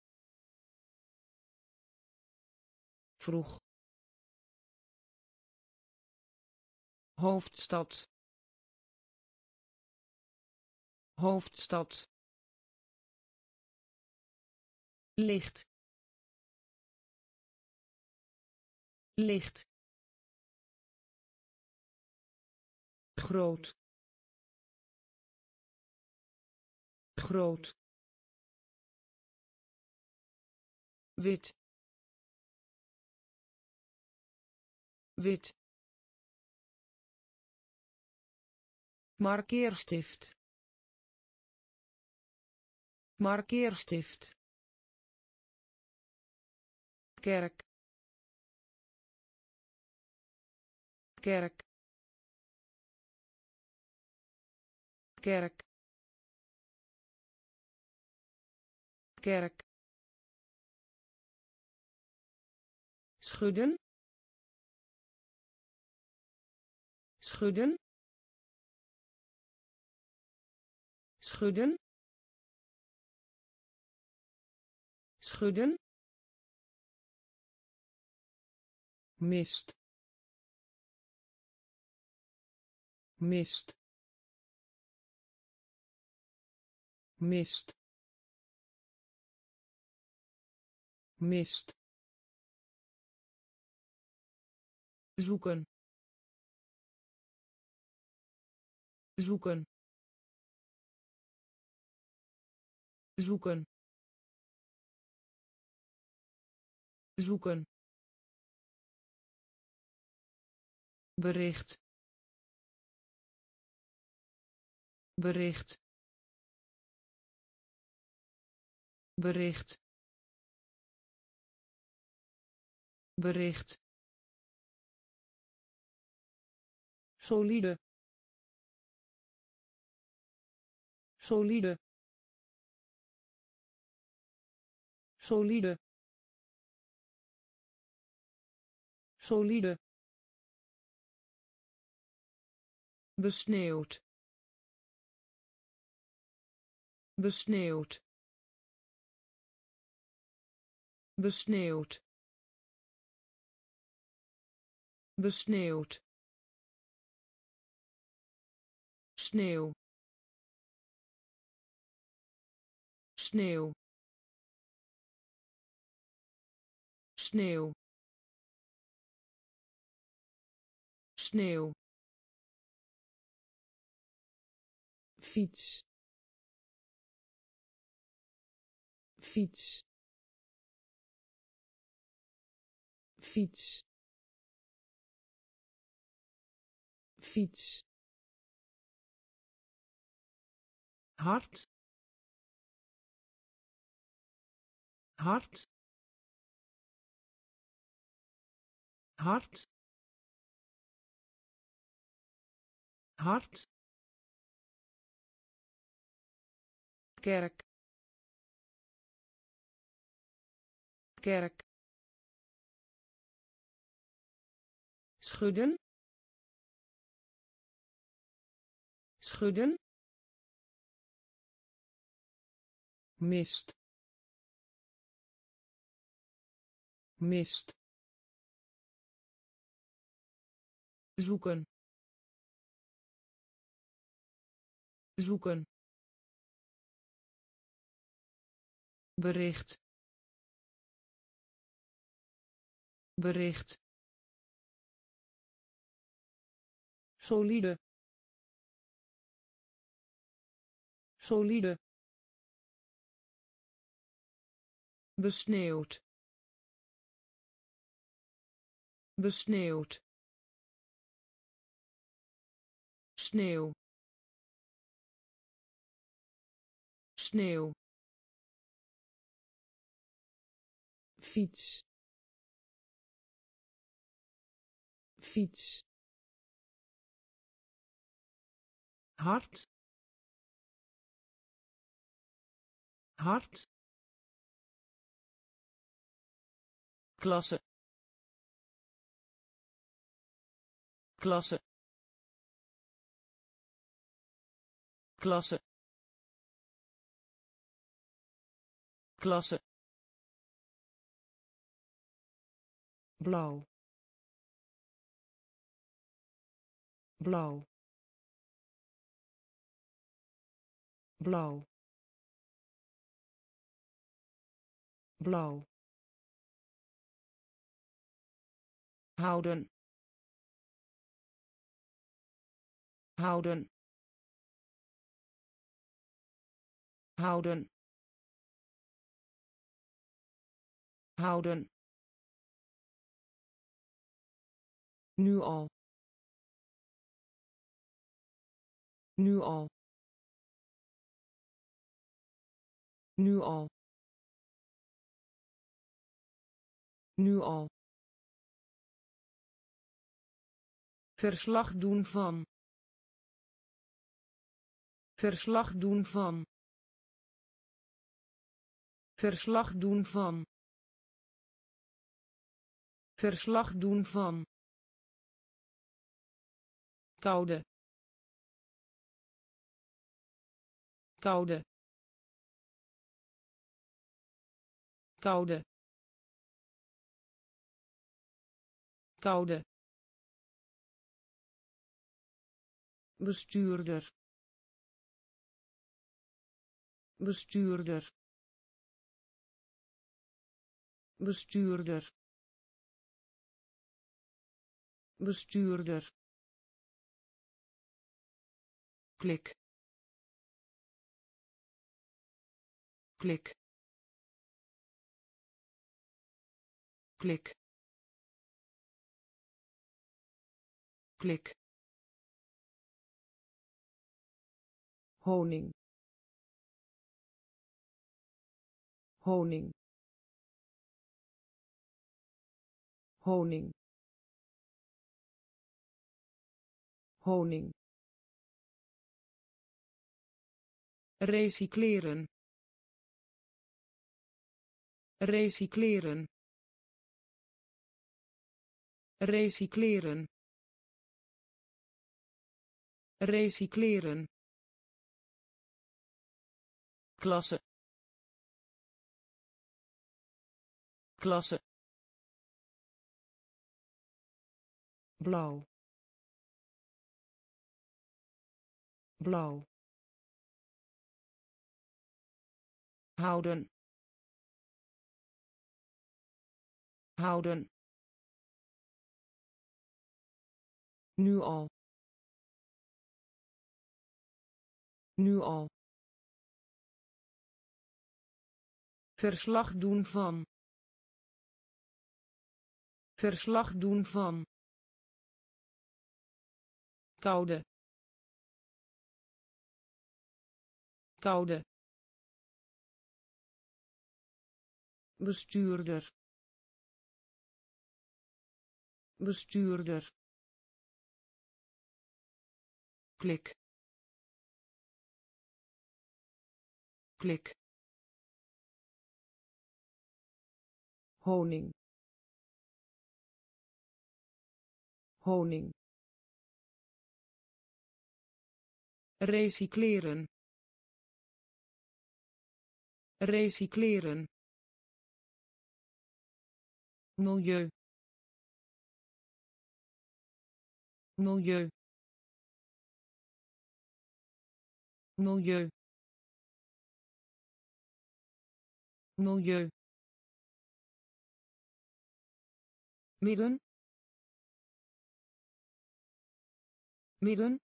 S1: vroeg, hoofdstad, hoofdstad, licht, licht, groot, groot, wit, wit, markeerstift, markeerstift, kerk, kerk, kerk, kerk, schudden, schudden, schudden, schudden, mist, mist, mist, mist, zoeken, zoeken, zoeken, zoeken, bericht, bericht, bericht, bericht, solide, solide, solide, solide, besneeuwd, besneeuwd, besneeuwd, besneeuwd, sneeuw, sneeuw, sneeuw, sneeuw, fiets, fiets, fiets, fiets, hard, hard, hard, hard, kerk, kerk, schudden, schudden, mist, mist, zoeken, zoeken, bericht, bericht, solide, solide, besneeuwd, besneeuwd, sneeuw, sneeuw, fiets, fiets, hard, hard, klasse klasse klasse klasse blauw blauw blauw blauw houden houden houden houden nu al nu al nu al nu al verslag doen van verslag doen van verslag doen van verslag doen van koude koude koude koude bestuurder bestuurder bestuurder bestuurder klik klik klik klik honing honing honing honing recycleren recycleren recycleren recycleren klasse klasse blauw blauw houden houden nu al nu al verslag doen van verslag doen van koude koude bestuurder bestuurder klik klik honing honing recycleren recycleren milieu milieu milieu milieu midden midden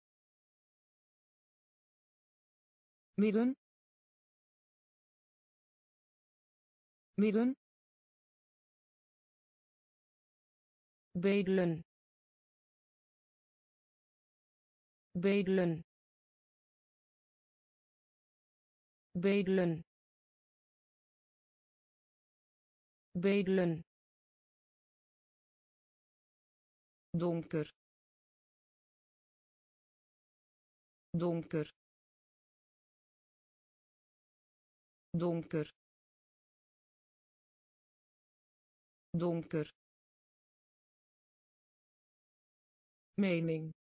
S1: midden midden bedelen bedelen bedelen bedelen donker donker donker donker, mening,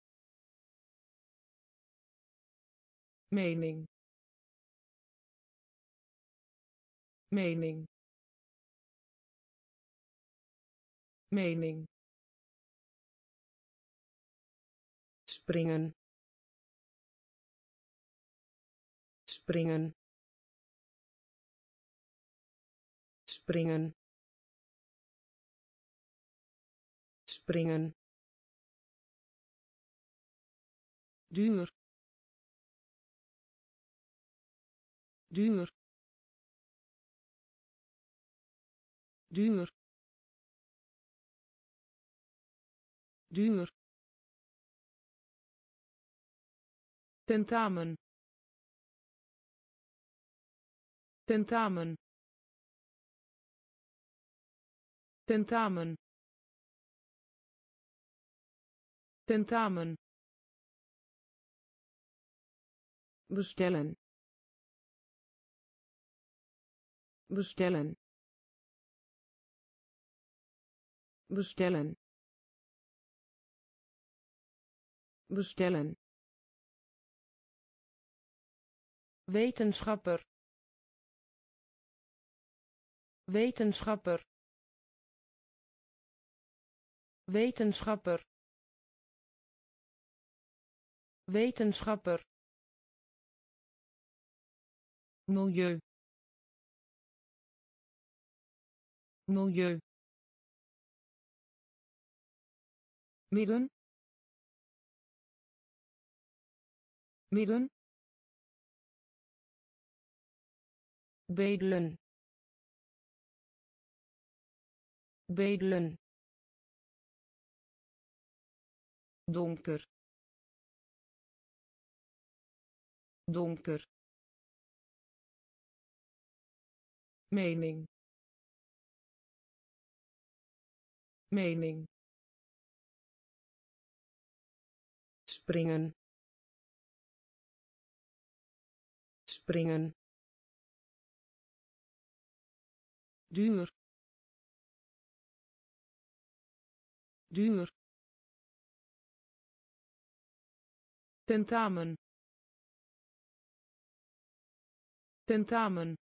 S1: mening, mening, mening, springen, springen, springen, springen, duur, duur, duur, duur, tentamen, tentamen, tentamen, tentamen, bestellen, bestellen, bestellen, bestellen, wetenschapper, wetenschapper, wetenschapper, wetenschapper, milieu, milieu, midden, midden, bedelen, bedelen, donker, donker, mening, mening, springen, springen, duur, duur, tentamen, tentamen,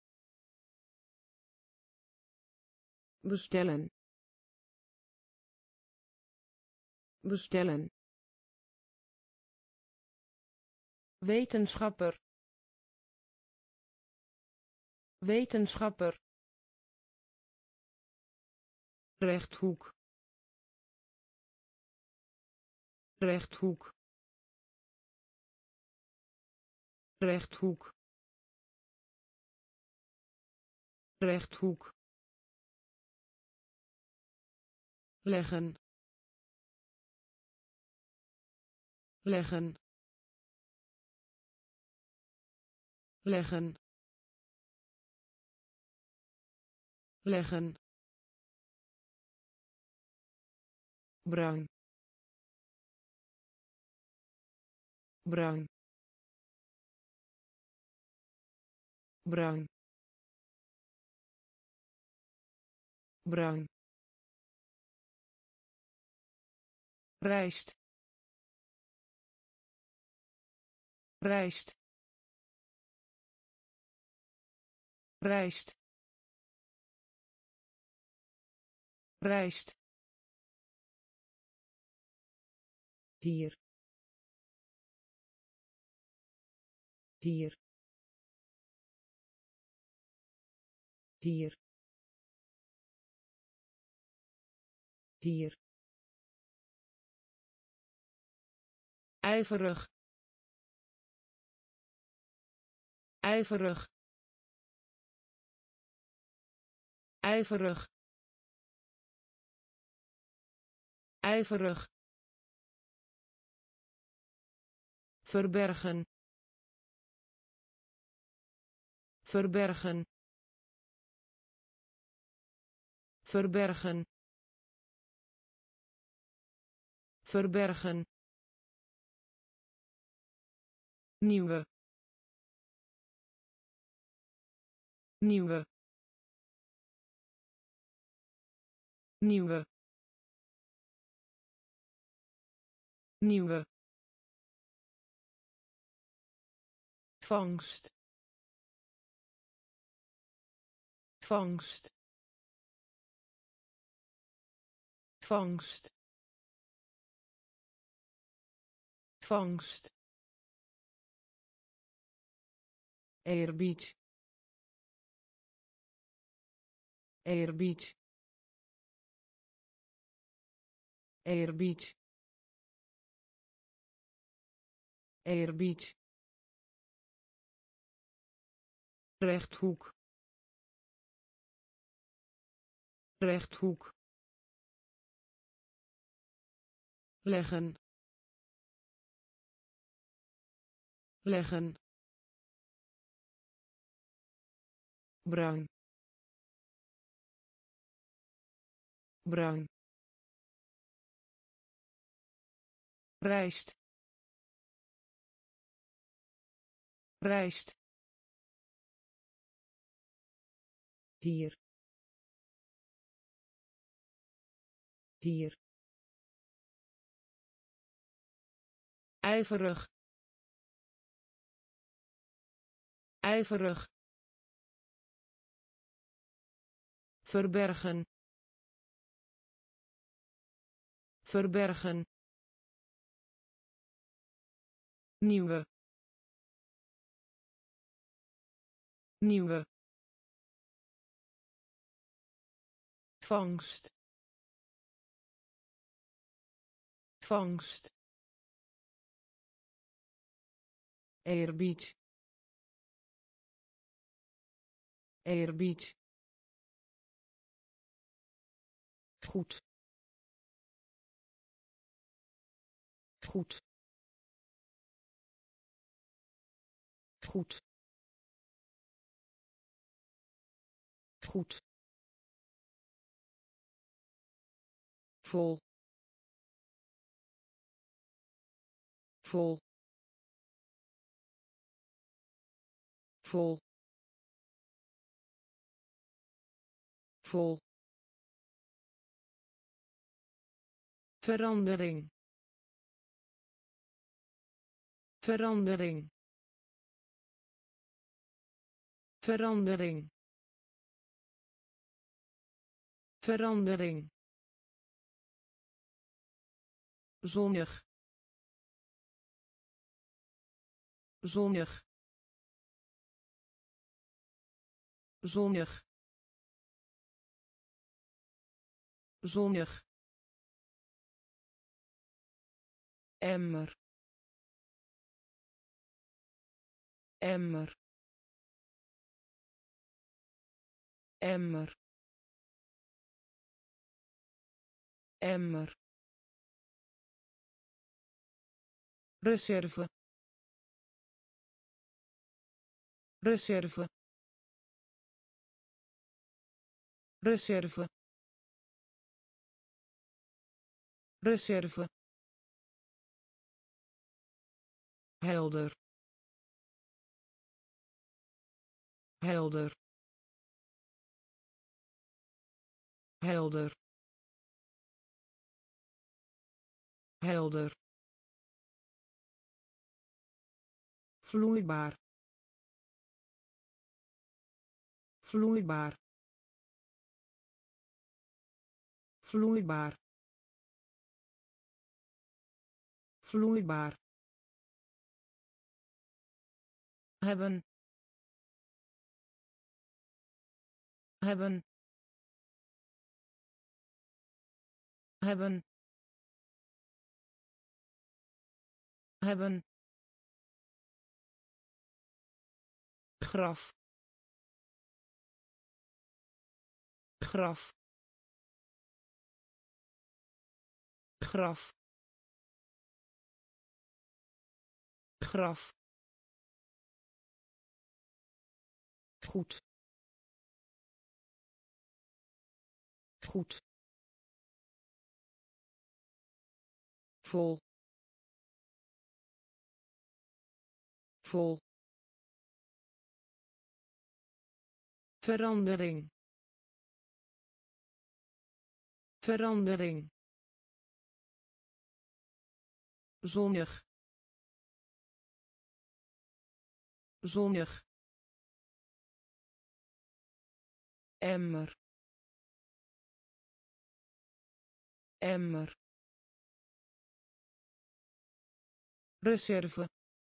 S1: bestellen, bestellen, wetenschapper, wetenschapper, rechthoek, rechthoek, rechthoek, rechthoek, leggen, leggen, leggen, leggen, bruin, bruin, bruin, bruin, rijst, rijst, rijst, rijst, hier, hier, hier, hier, ijverig, ijverig, ijverig, ijverig, verbergen, verbergen, verbergen, verbergen, nieuwe, nieuwe, nieuwe nieuwe vangst vangst vangst vangst eerbied eerbied eerbied eerbied rechthoek rechthoek leggen leggen bruin bruin rijst rijst hier hier ijverig ijverig verbergen verbergen nieuwe nieuwe vangst vangst eerbied eerbied goed goed goed goed vol vol vol vol verandering verandering verandering verandering zonnig zonnig zonnig zonnig emmer emmer emmer emmer reserve reserve reserve reserve helder helder helder helder vloeibaar vloeibaar vloeibaar vloeibaar hebben hebben hebben hebben graf graf graf graf goed goed vol vol verandering verandering, zonnig, zonnig, emmer, emmer, reserve,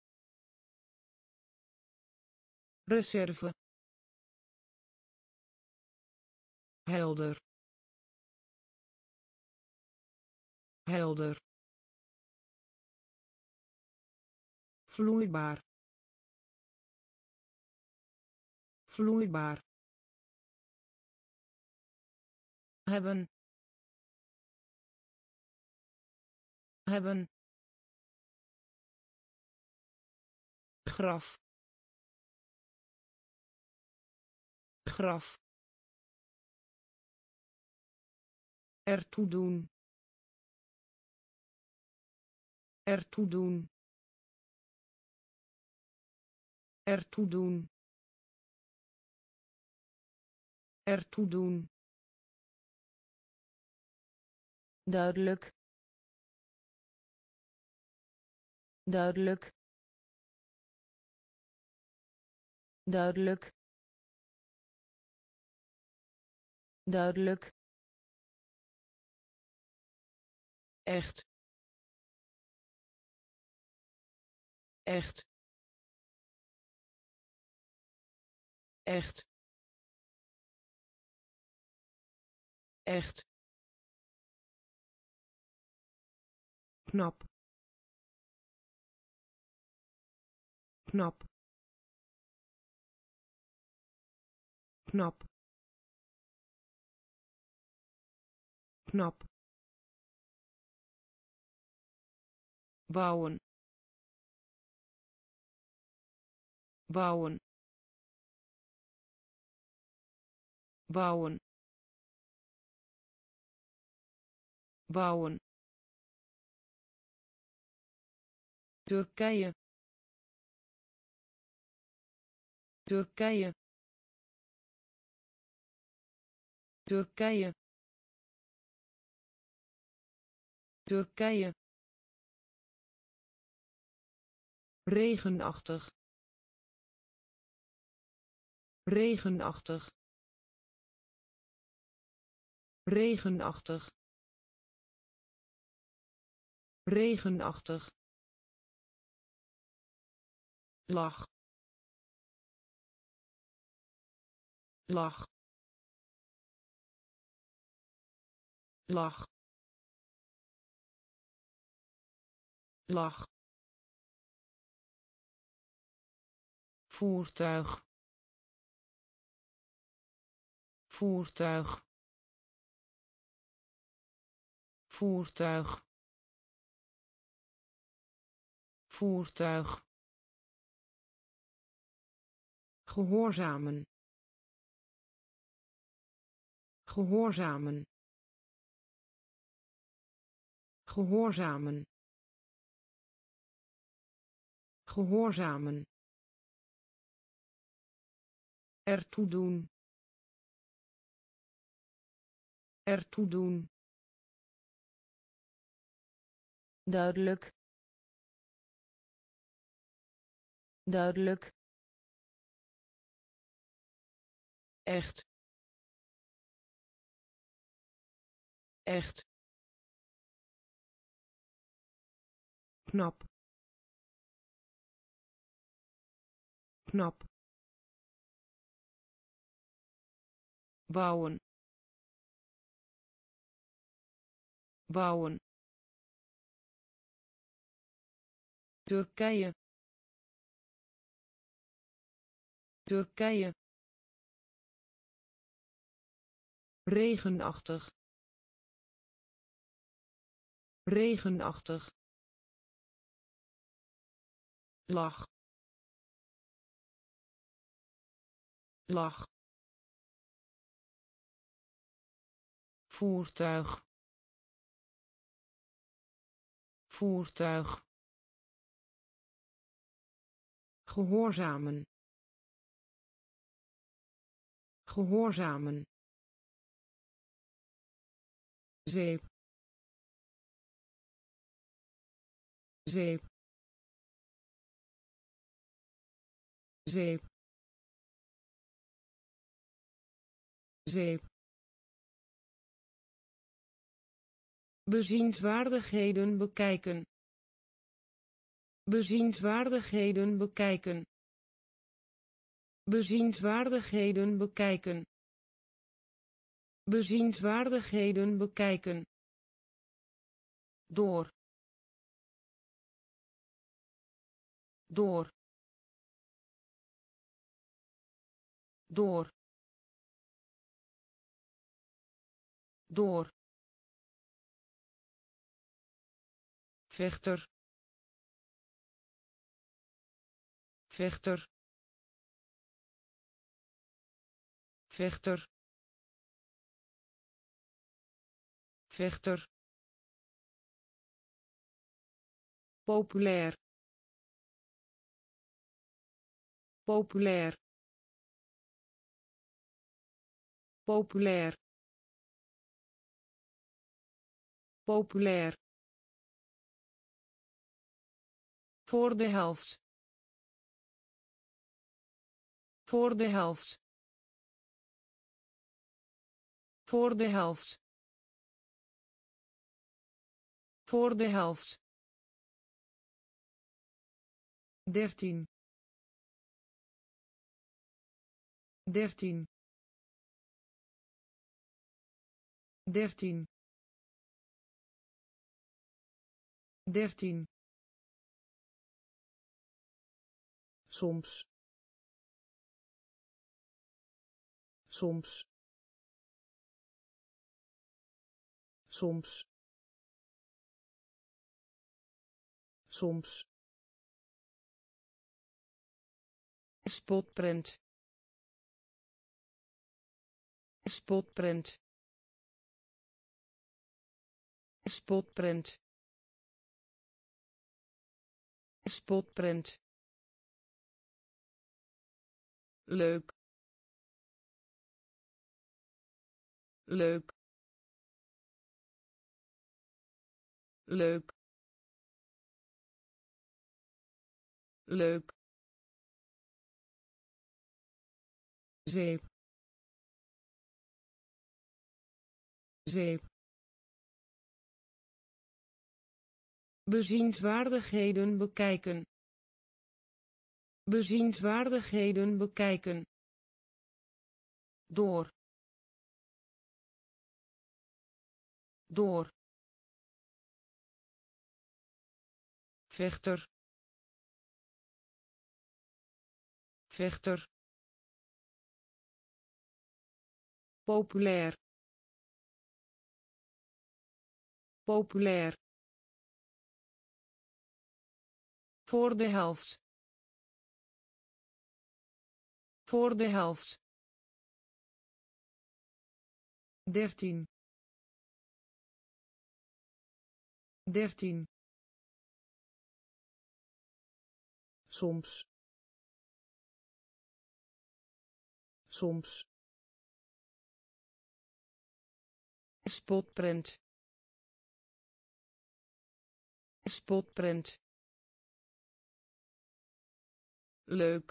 S1: reserve, helder, helder, vloeibaar, vloeibaar, hebben, hebben, graf, graf, ertoe doen, ertoe doen, ertoe doen, ertoe doen, duidelijk, duidelijk, duidelijk, duidelijk, echt, echt, echt, echt, knap, knap, knap, knap, bouwen, bouwen, bouwen, bouwen, Turkije, Turkije, Turkije, Turkije, regenachtig, regenachtig, regenachtig, regenachtig, lach, lach, lach, lach, voertuig, voertuig, voertuig, voertuig, gehoorzamen, gehoorzamen, gehoorzamen, gehoorzamen, ertoe doen, ertoe doen, duidelijk, duidelijk, echt, echt, knap, knap, bouwen, bouwen, Turkije, Turkije, regenachtig, regenachtig, lach, lach, voertuig, voertuig, gehoorzamen, gehoorzamen, zeep zeep zeep zeep bezienswaardigheden bekijken bezienswaardigheden bekijken bezienswaardigheden bekijken bezienswaardigheden bekijken door door door door vechter vechter vechter vechter populair populair populair populair voor de helft voor de helft voor de helft voor de helft 13 13 13 13 soms soms soms soms spotprint spotprint spotprint spotprint leuk leuk leuk leuk zeep zeep bezienswaardigheden bekijken bezienswaardigheden bekijken door door vechter vechter populair populair voor de helft voor de helft 13 13 soms soms spotprint spotprint leuk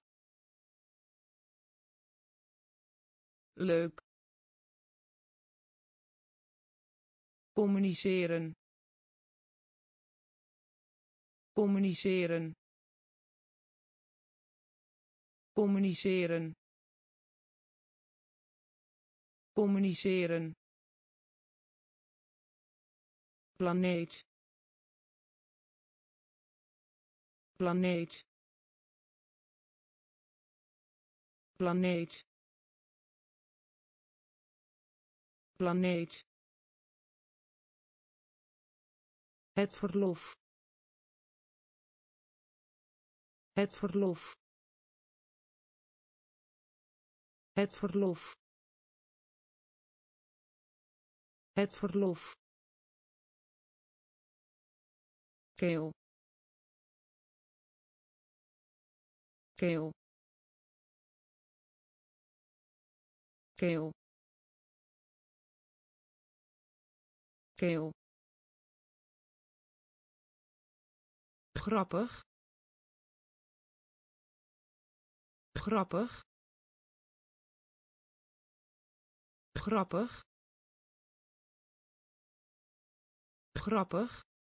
S1: leuk communiceren communiceren communiceren communiceren planeet planeet planeet planeet het verlof het verlof het verlof het verlof keel keel keel keel, grappig, grappig, grappig, grappig,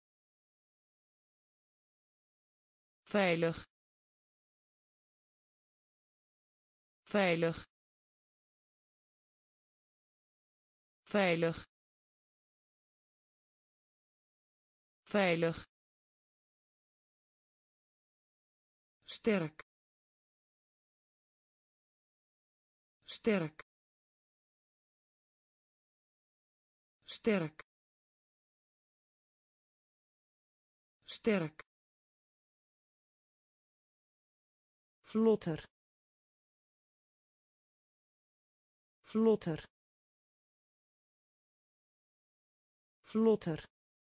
S1: veilig, veilig, veilig, veilig, sterk, sterk, sterk, sterk, vlotter, vlotter, vlotter,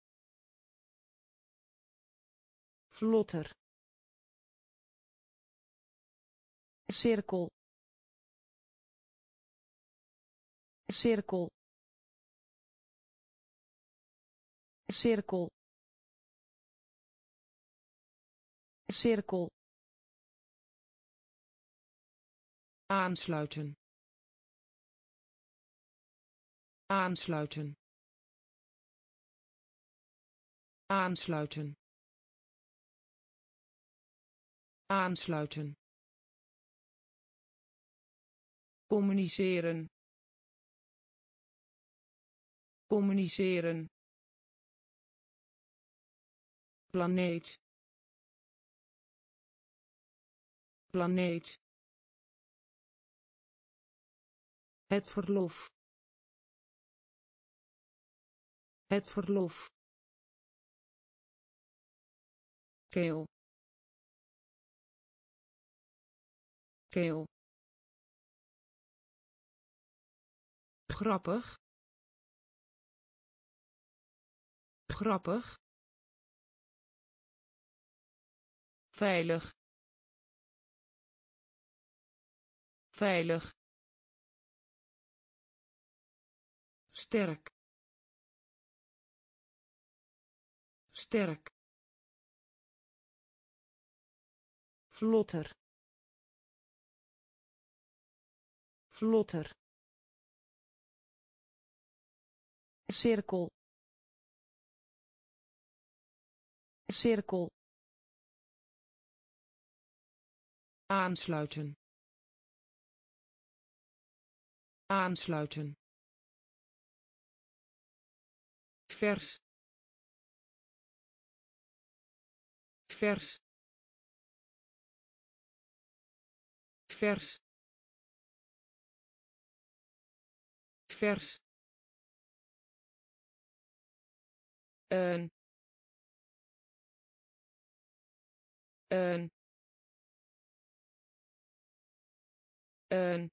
S1: vlotter, cirkel, cirkel, cirkel, cirkel, aansluiten, aansluiten, aansluiten, aansluiten, communiceren, communiceren, planeet, planeet, het verlof, het verlof, keel, keel, grappig, grappig, veilig, veilig, sterk, sterk, vlotter, vlotter, cirkel, cirkel, aansluiten, aansluiten, vers, vers, vers, vers, een, een, een,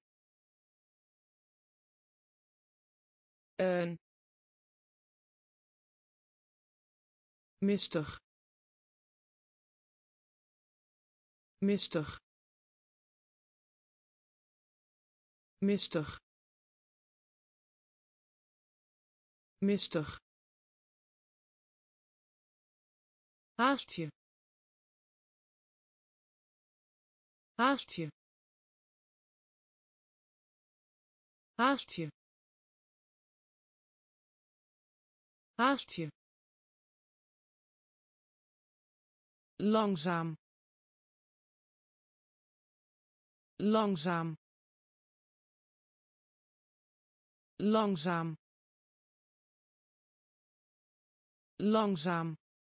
S1: een, mistig, mistig, mistig, mistig, haast je, haast je, haast je, haast je, langzaam, langzaam, langzaam, langzaam,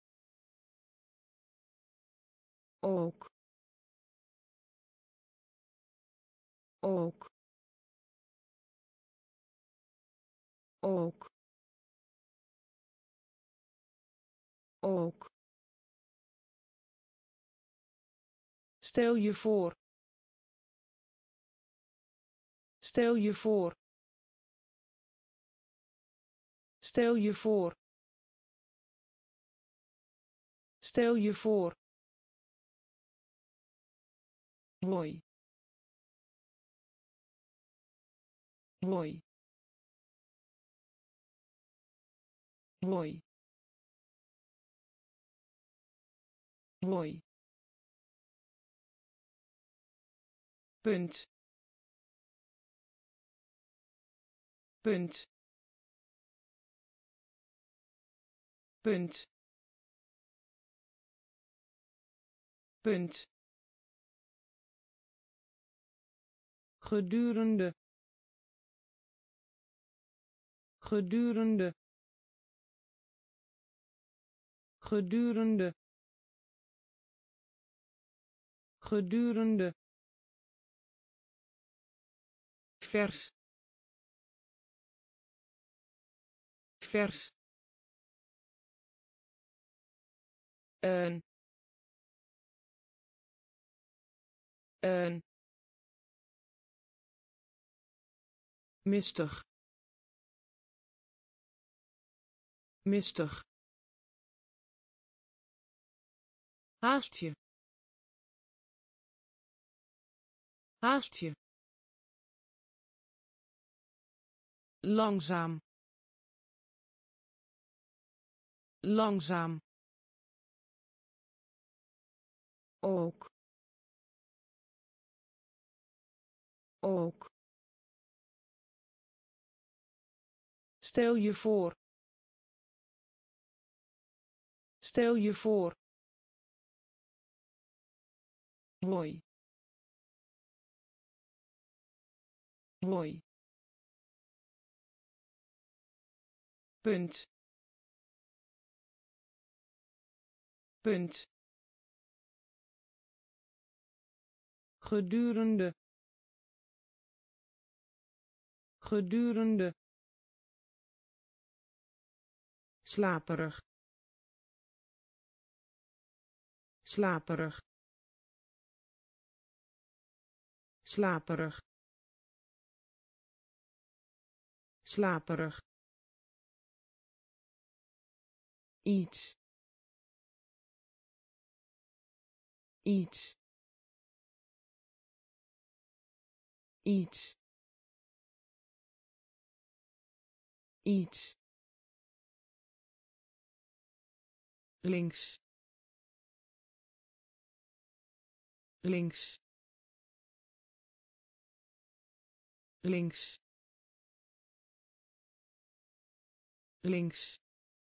S1: ook, ook, ook, ook, stel je voor, stel je voor, stel je voor, stel je voor, hoi, hoi, Hoi. Hoi. Punt. Punt. Punt. Punt. Gedurende. Gedurende. Gedurende. Gedurende. Vers. Vers. Een. Een. Mistig. Mistig. Haast je. Haast je. Langzaam. Langzaam. Ook. Ook. Stel je voor. Stel je voor. Hoi. Hoi. Punt. Punt. Gedurende. Gedurende. Slaperig. Slaperig. Slaperig. Slaperig. Iets. Iets. Iets. Iets. Links. Links. Links. Links.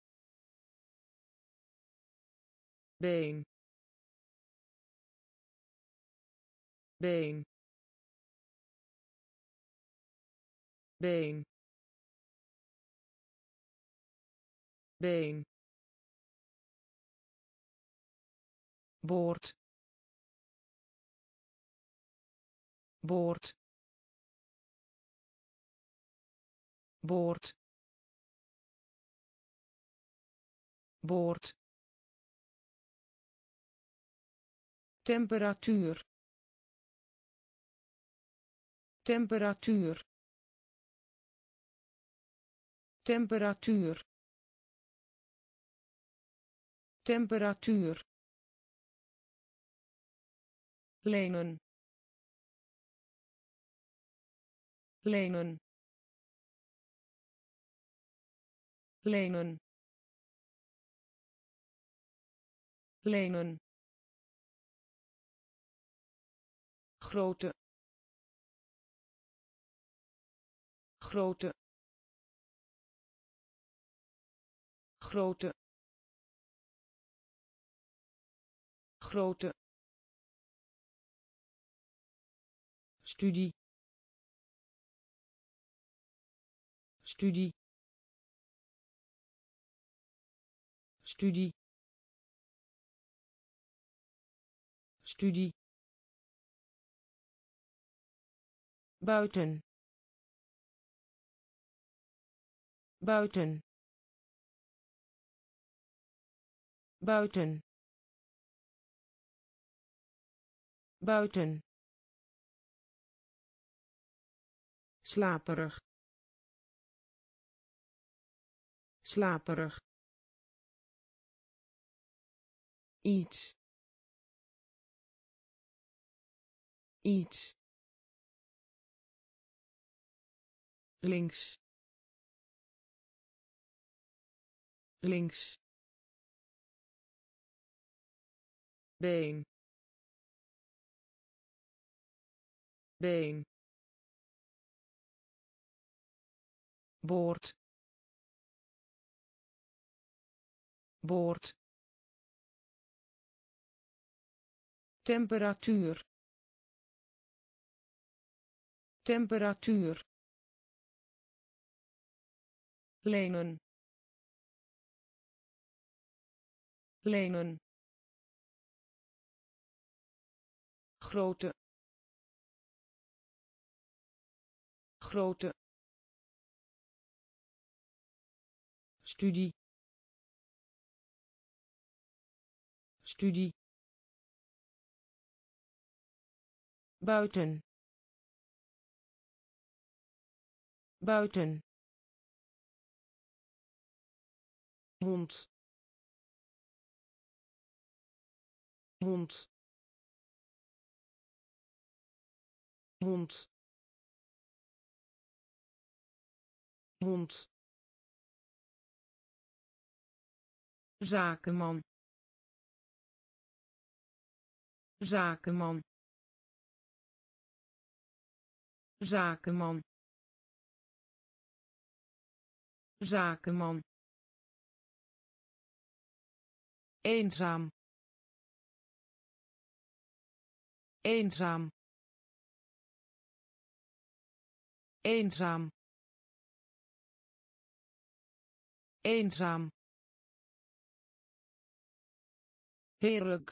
S1: Been. Been. Been. Been. Boord. Boord. Boord. Boord. Temperatuur. Temperatuur. Temperatuur. Temperatuur. Lenen. Lenen. Lenen. Lenen. Grote. Grote. Grote. Grote. Studie. Studie. Studie. Studie. Buiten. Buiten. Buiten. Buiten. Slaperig. Slaperig. Iets. Iets. Links. links, been, been, boord, boord, temperatuur, temperatuur, lenen, lenen, grote, grote, studie, studie, buiten, buiten, hond, hond, hond, hond, zakenman, zakenman, zakenman, zakenman, eenzaam, eenzaam, eenzaam, eenzaam, heerlijk,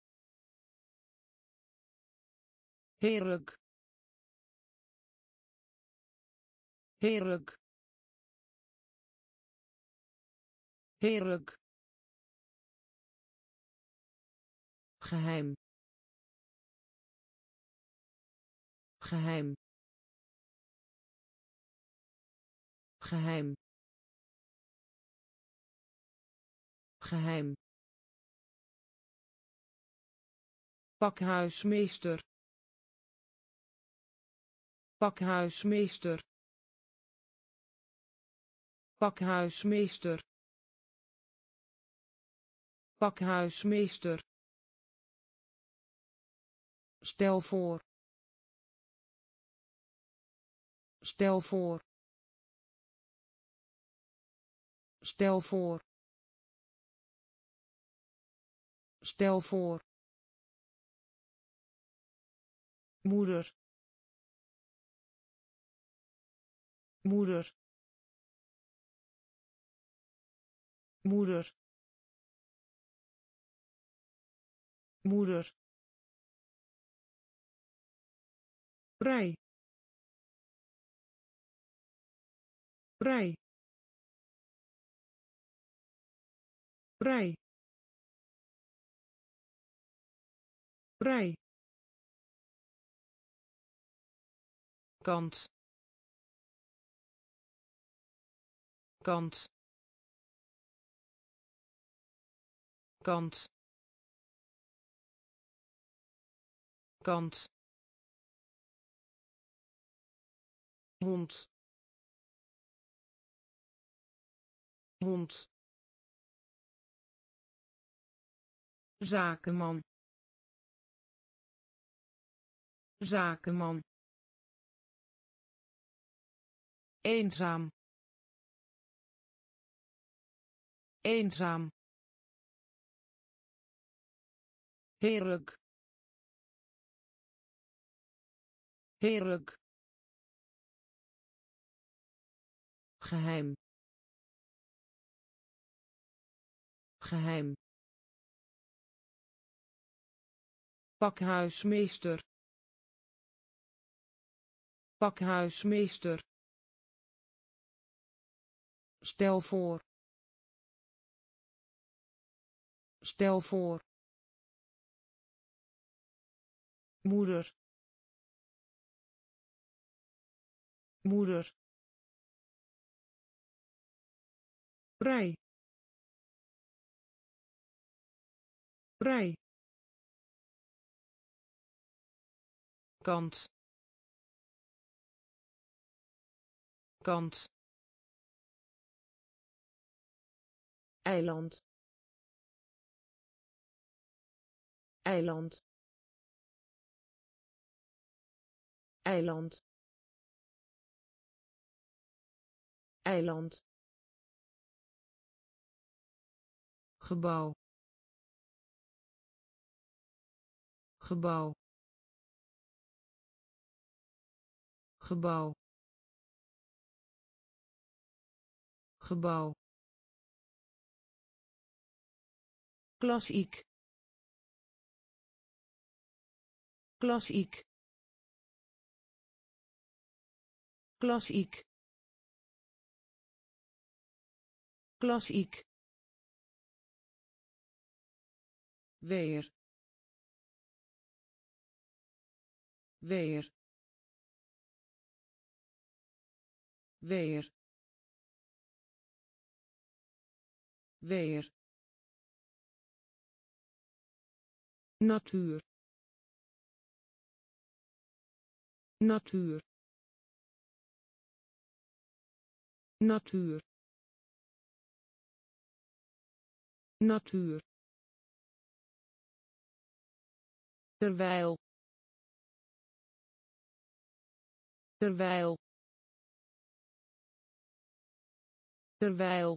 S1: heerlijk, heerlijk, heerlijk, geheim, geheim, geheim, geheim, pakhuismeester, pakhuismeester, pakhuismeester, pakhuismeester, stel voor, stel voor, stel voor, stel voor, moeder, moeder, moeder, moeder, vrij, vrij, vrij, vrij, kant, kant, kant, kant, hond, hond, zakenman, zakenman, eenzaam, eenzaam, heerlijk, heerlijk, geheim, geheim, pakhuismeester, pakhuismeester, stel voor, stel voor, moeder, moeder, vrij, vrij, kant, kant, eiland eiland eiland eiland gebouw gebouw gebouw gebouw klassiek klassiek klassiek klassiek weer weer weer weer natuur natuur natuur natuur terwijl terwijl terwijl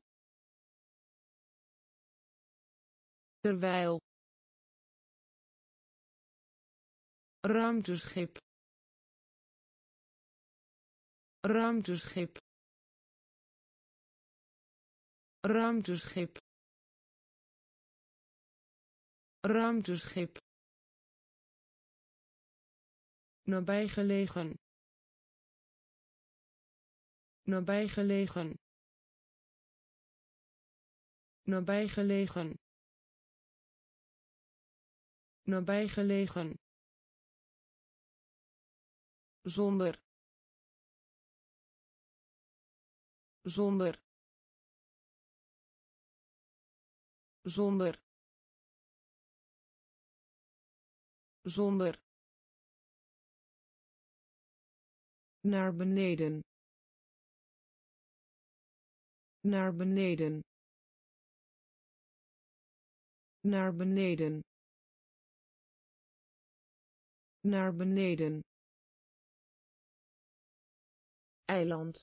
S1: terwijl ruimteschip ruimteschip ruimteschip ruimteschip nabijgelegen nabijgelegen nabijgelegen nabijgelegen zonder zonder zonder zonder naar beneden naar beneden naar beneden naar beneden eiland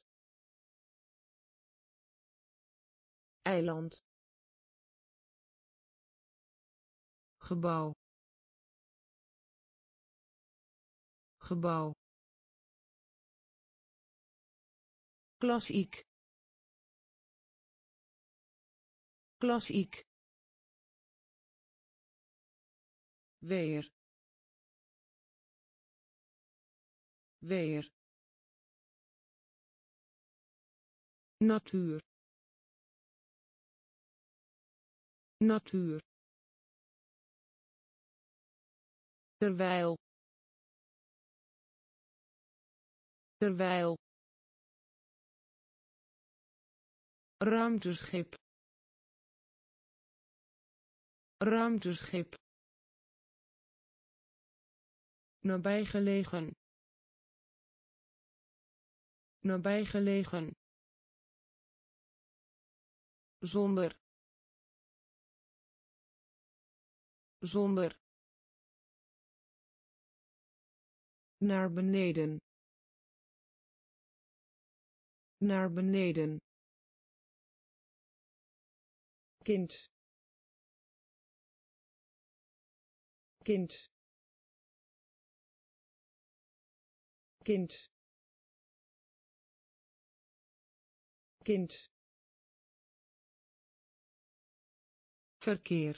S1: eiland gebouw gebouw klassiek klassiek weer weer natuur natuur terwijl terwijl ruimteschip ruimteschip nabijgelegen nabijgelegen zonder zonder naar beneden naar beneden kind kind kind kind verkeer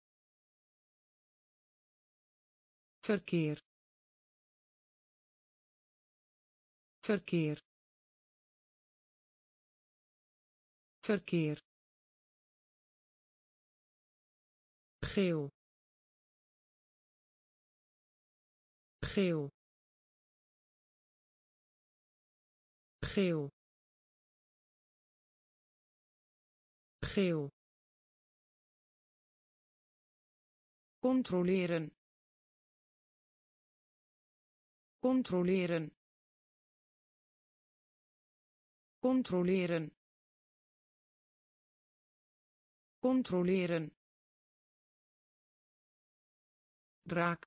S1: verkeer verkeer verkeer geel geel geel geel controleren controleren controleren controleren, draak,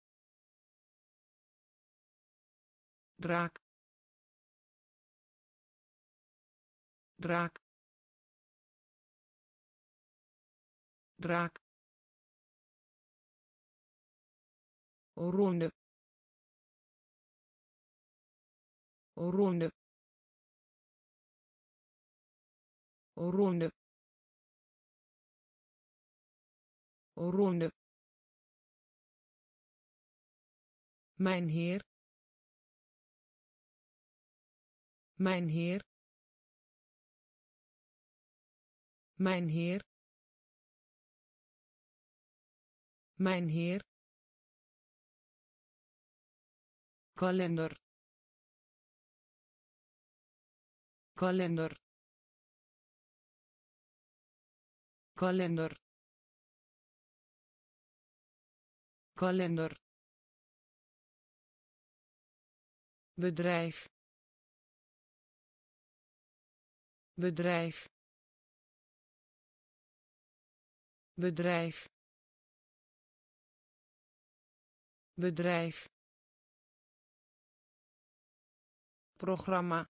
S1: draak, draak, draak, ronde, ronde, ronde, ronde, mijn heer, mijn heer, mijn heer, mijn heer, kalender, kalender, kalender, kalender, bedrijf, bedrijf, bedrijf, bedrijf, programma,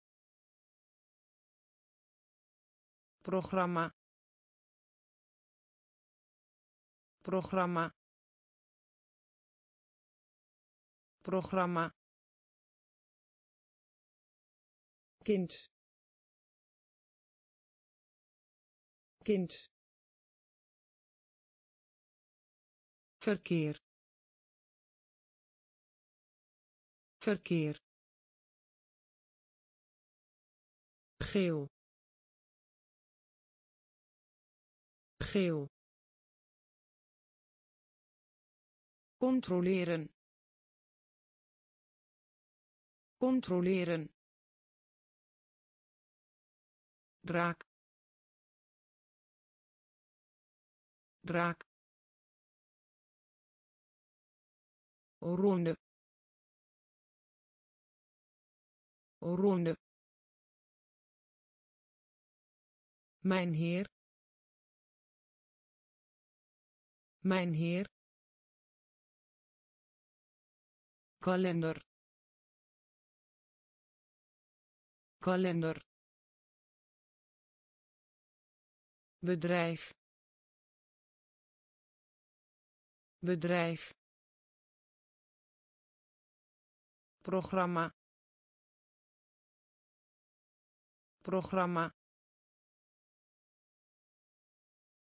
S1: programma, programma, programma, kind, kind, verkeer, verkeer, geel, geel, controleren, controleren, draak, draak, ronde, ronde, mijn heer, mijn heer, kalender, kalender, bedrijf, bedrijf, programma, programma,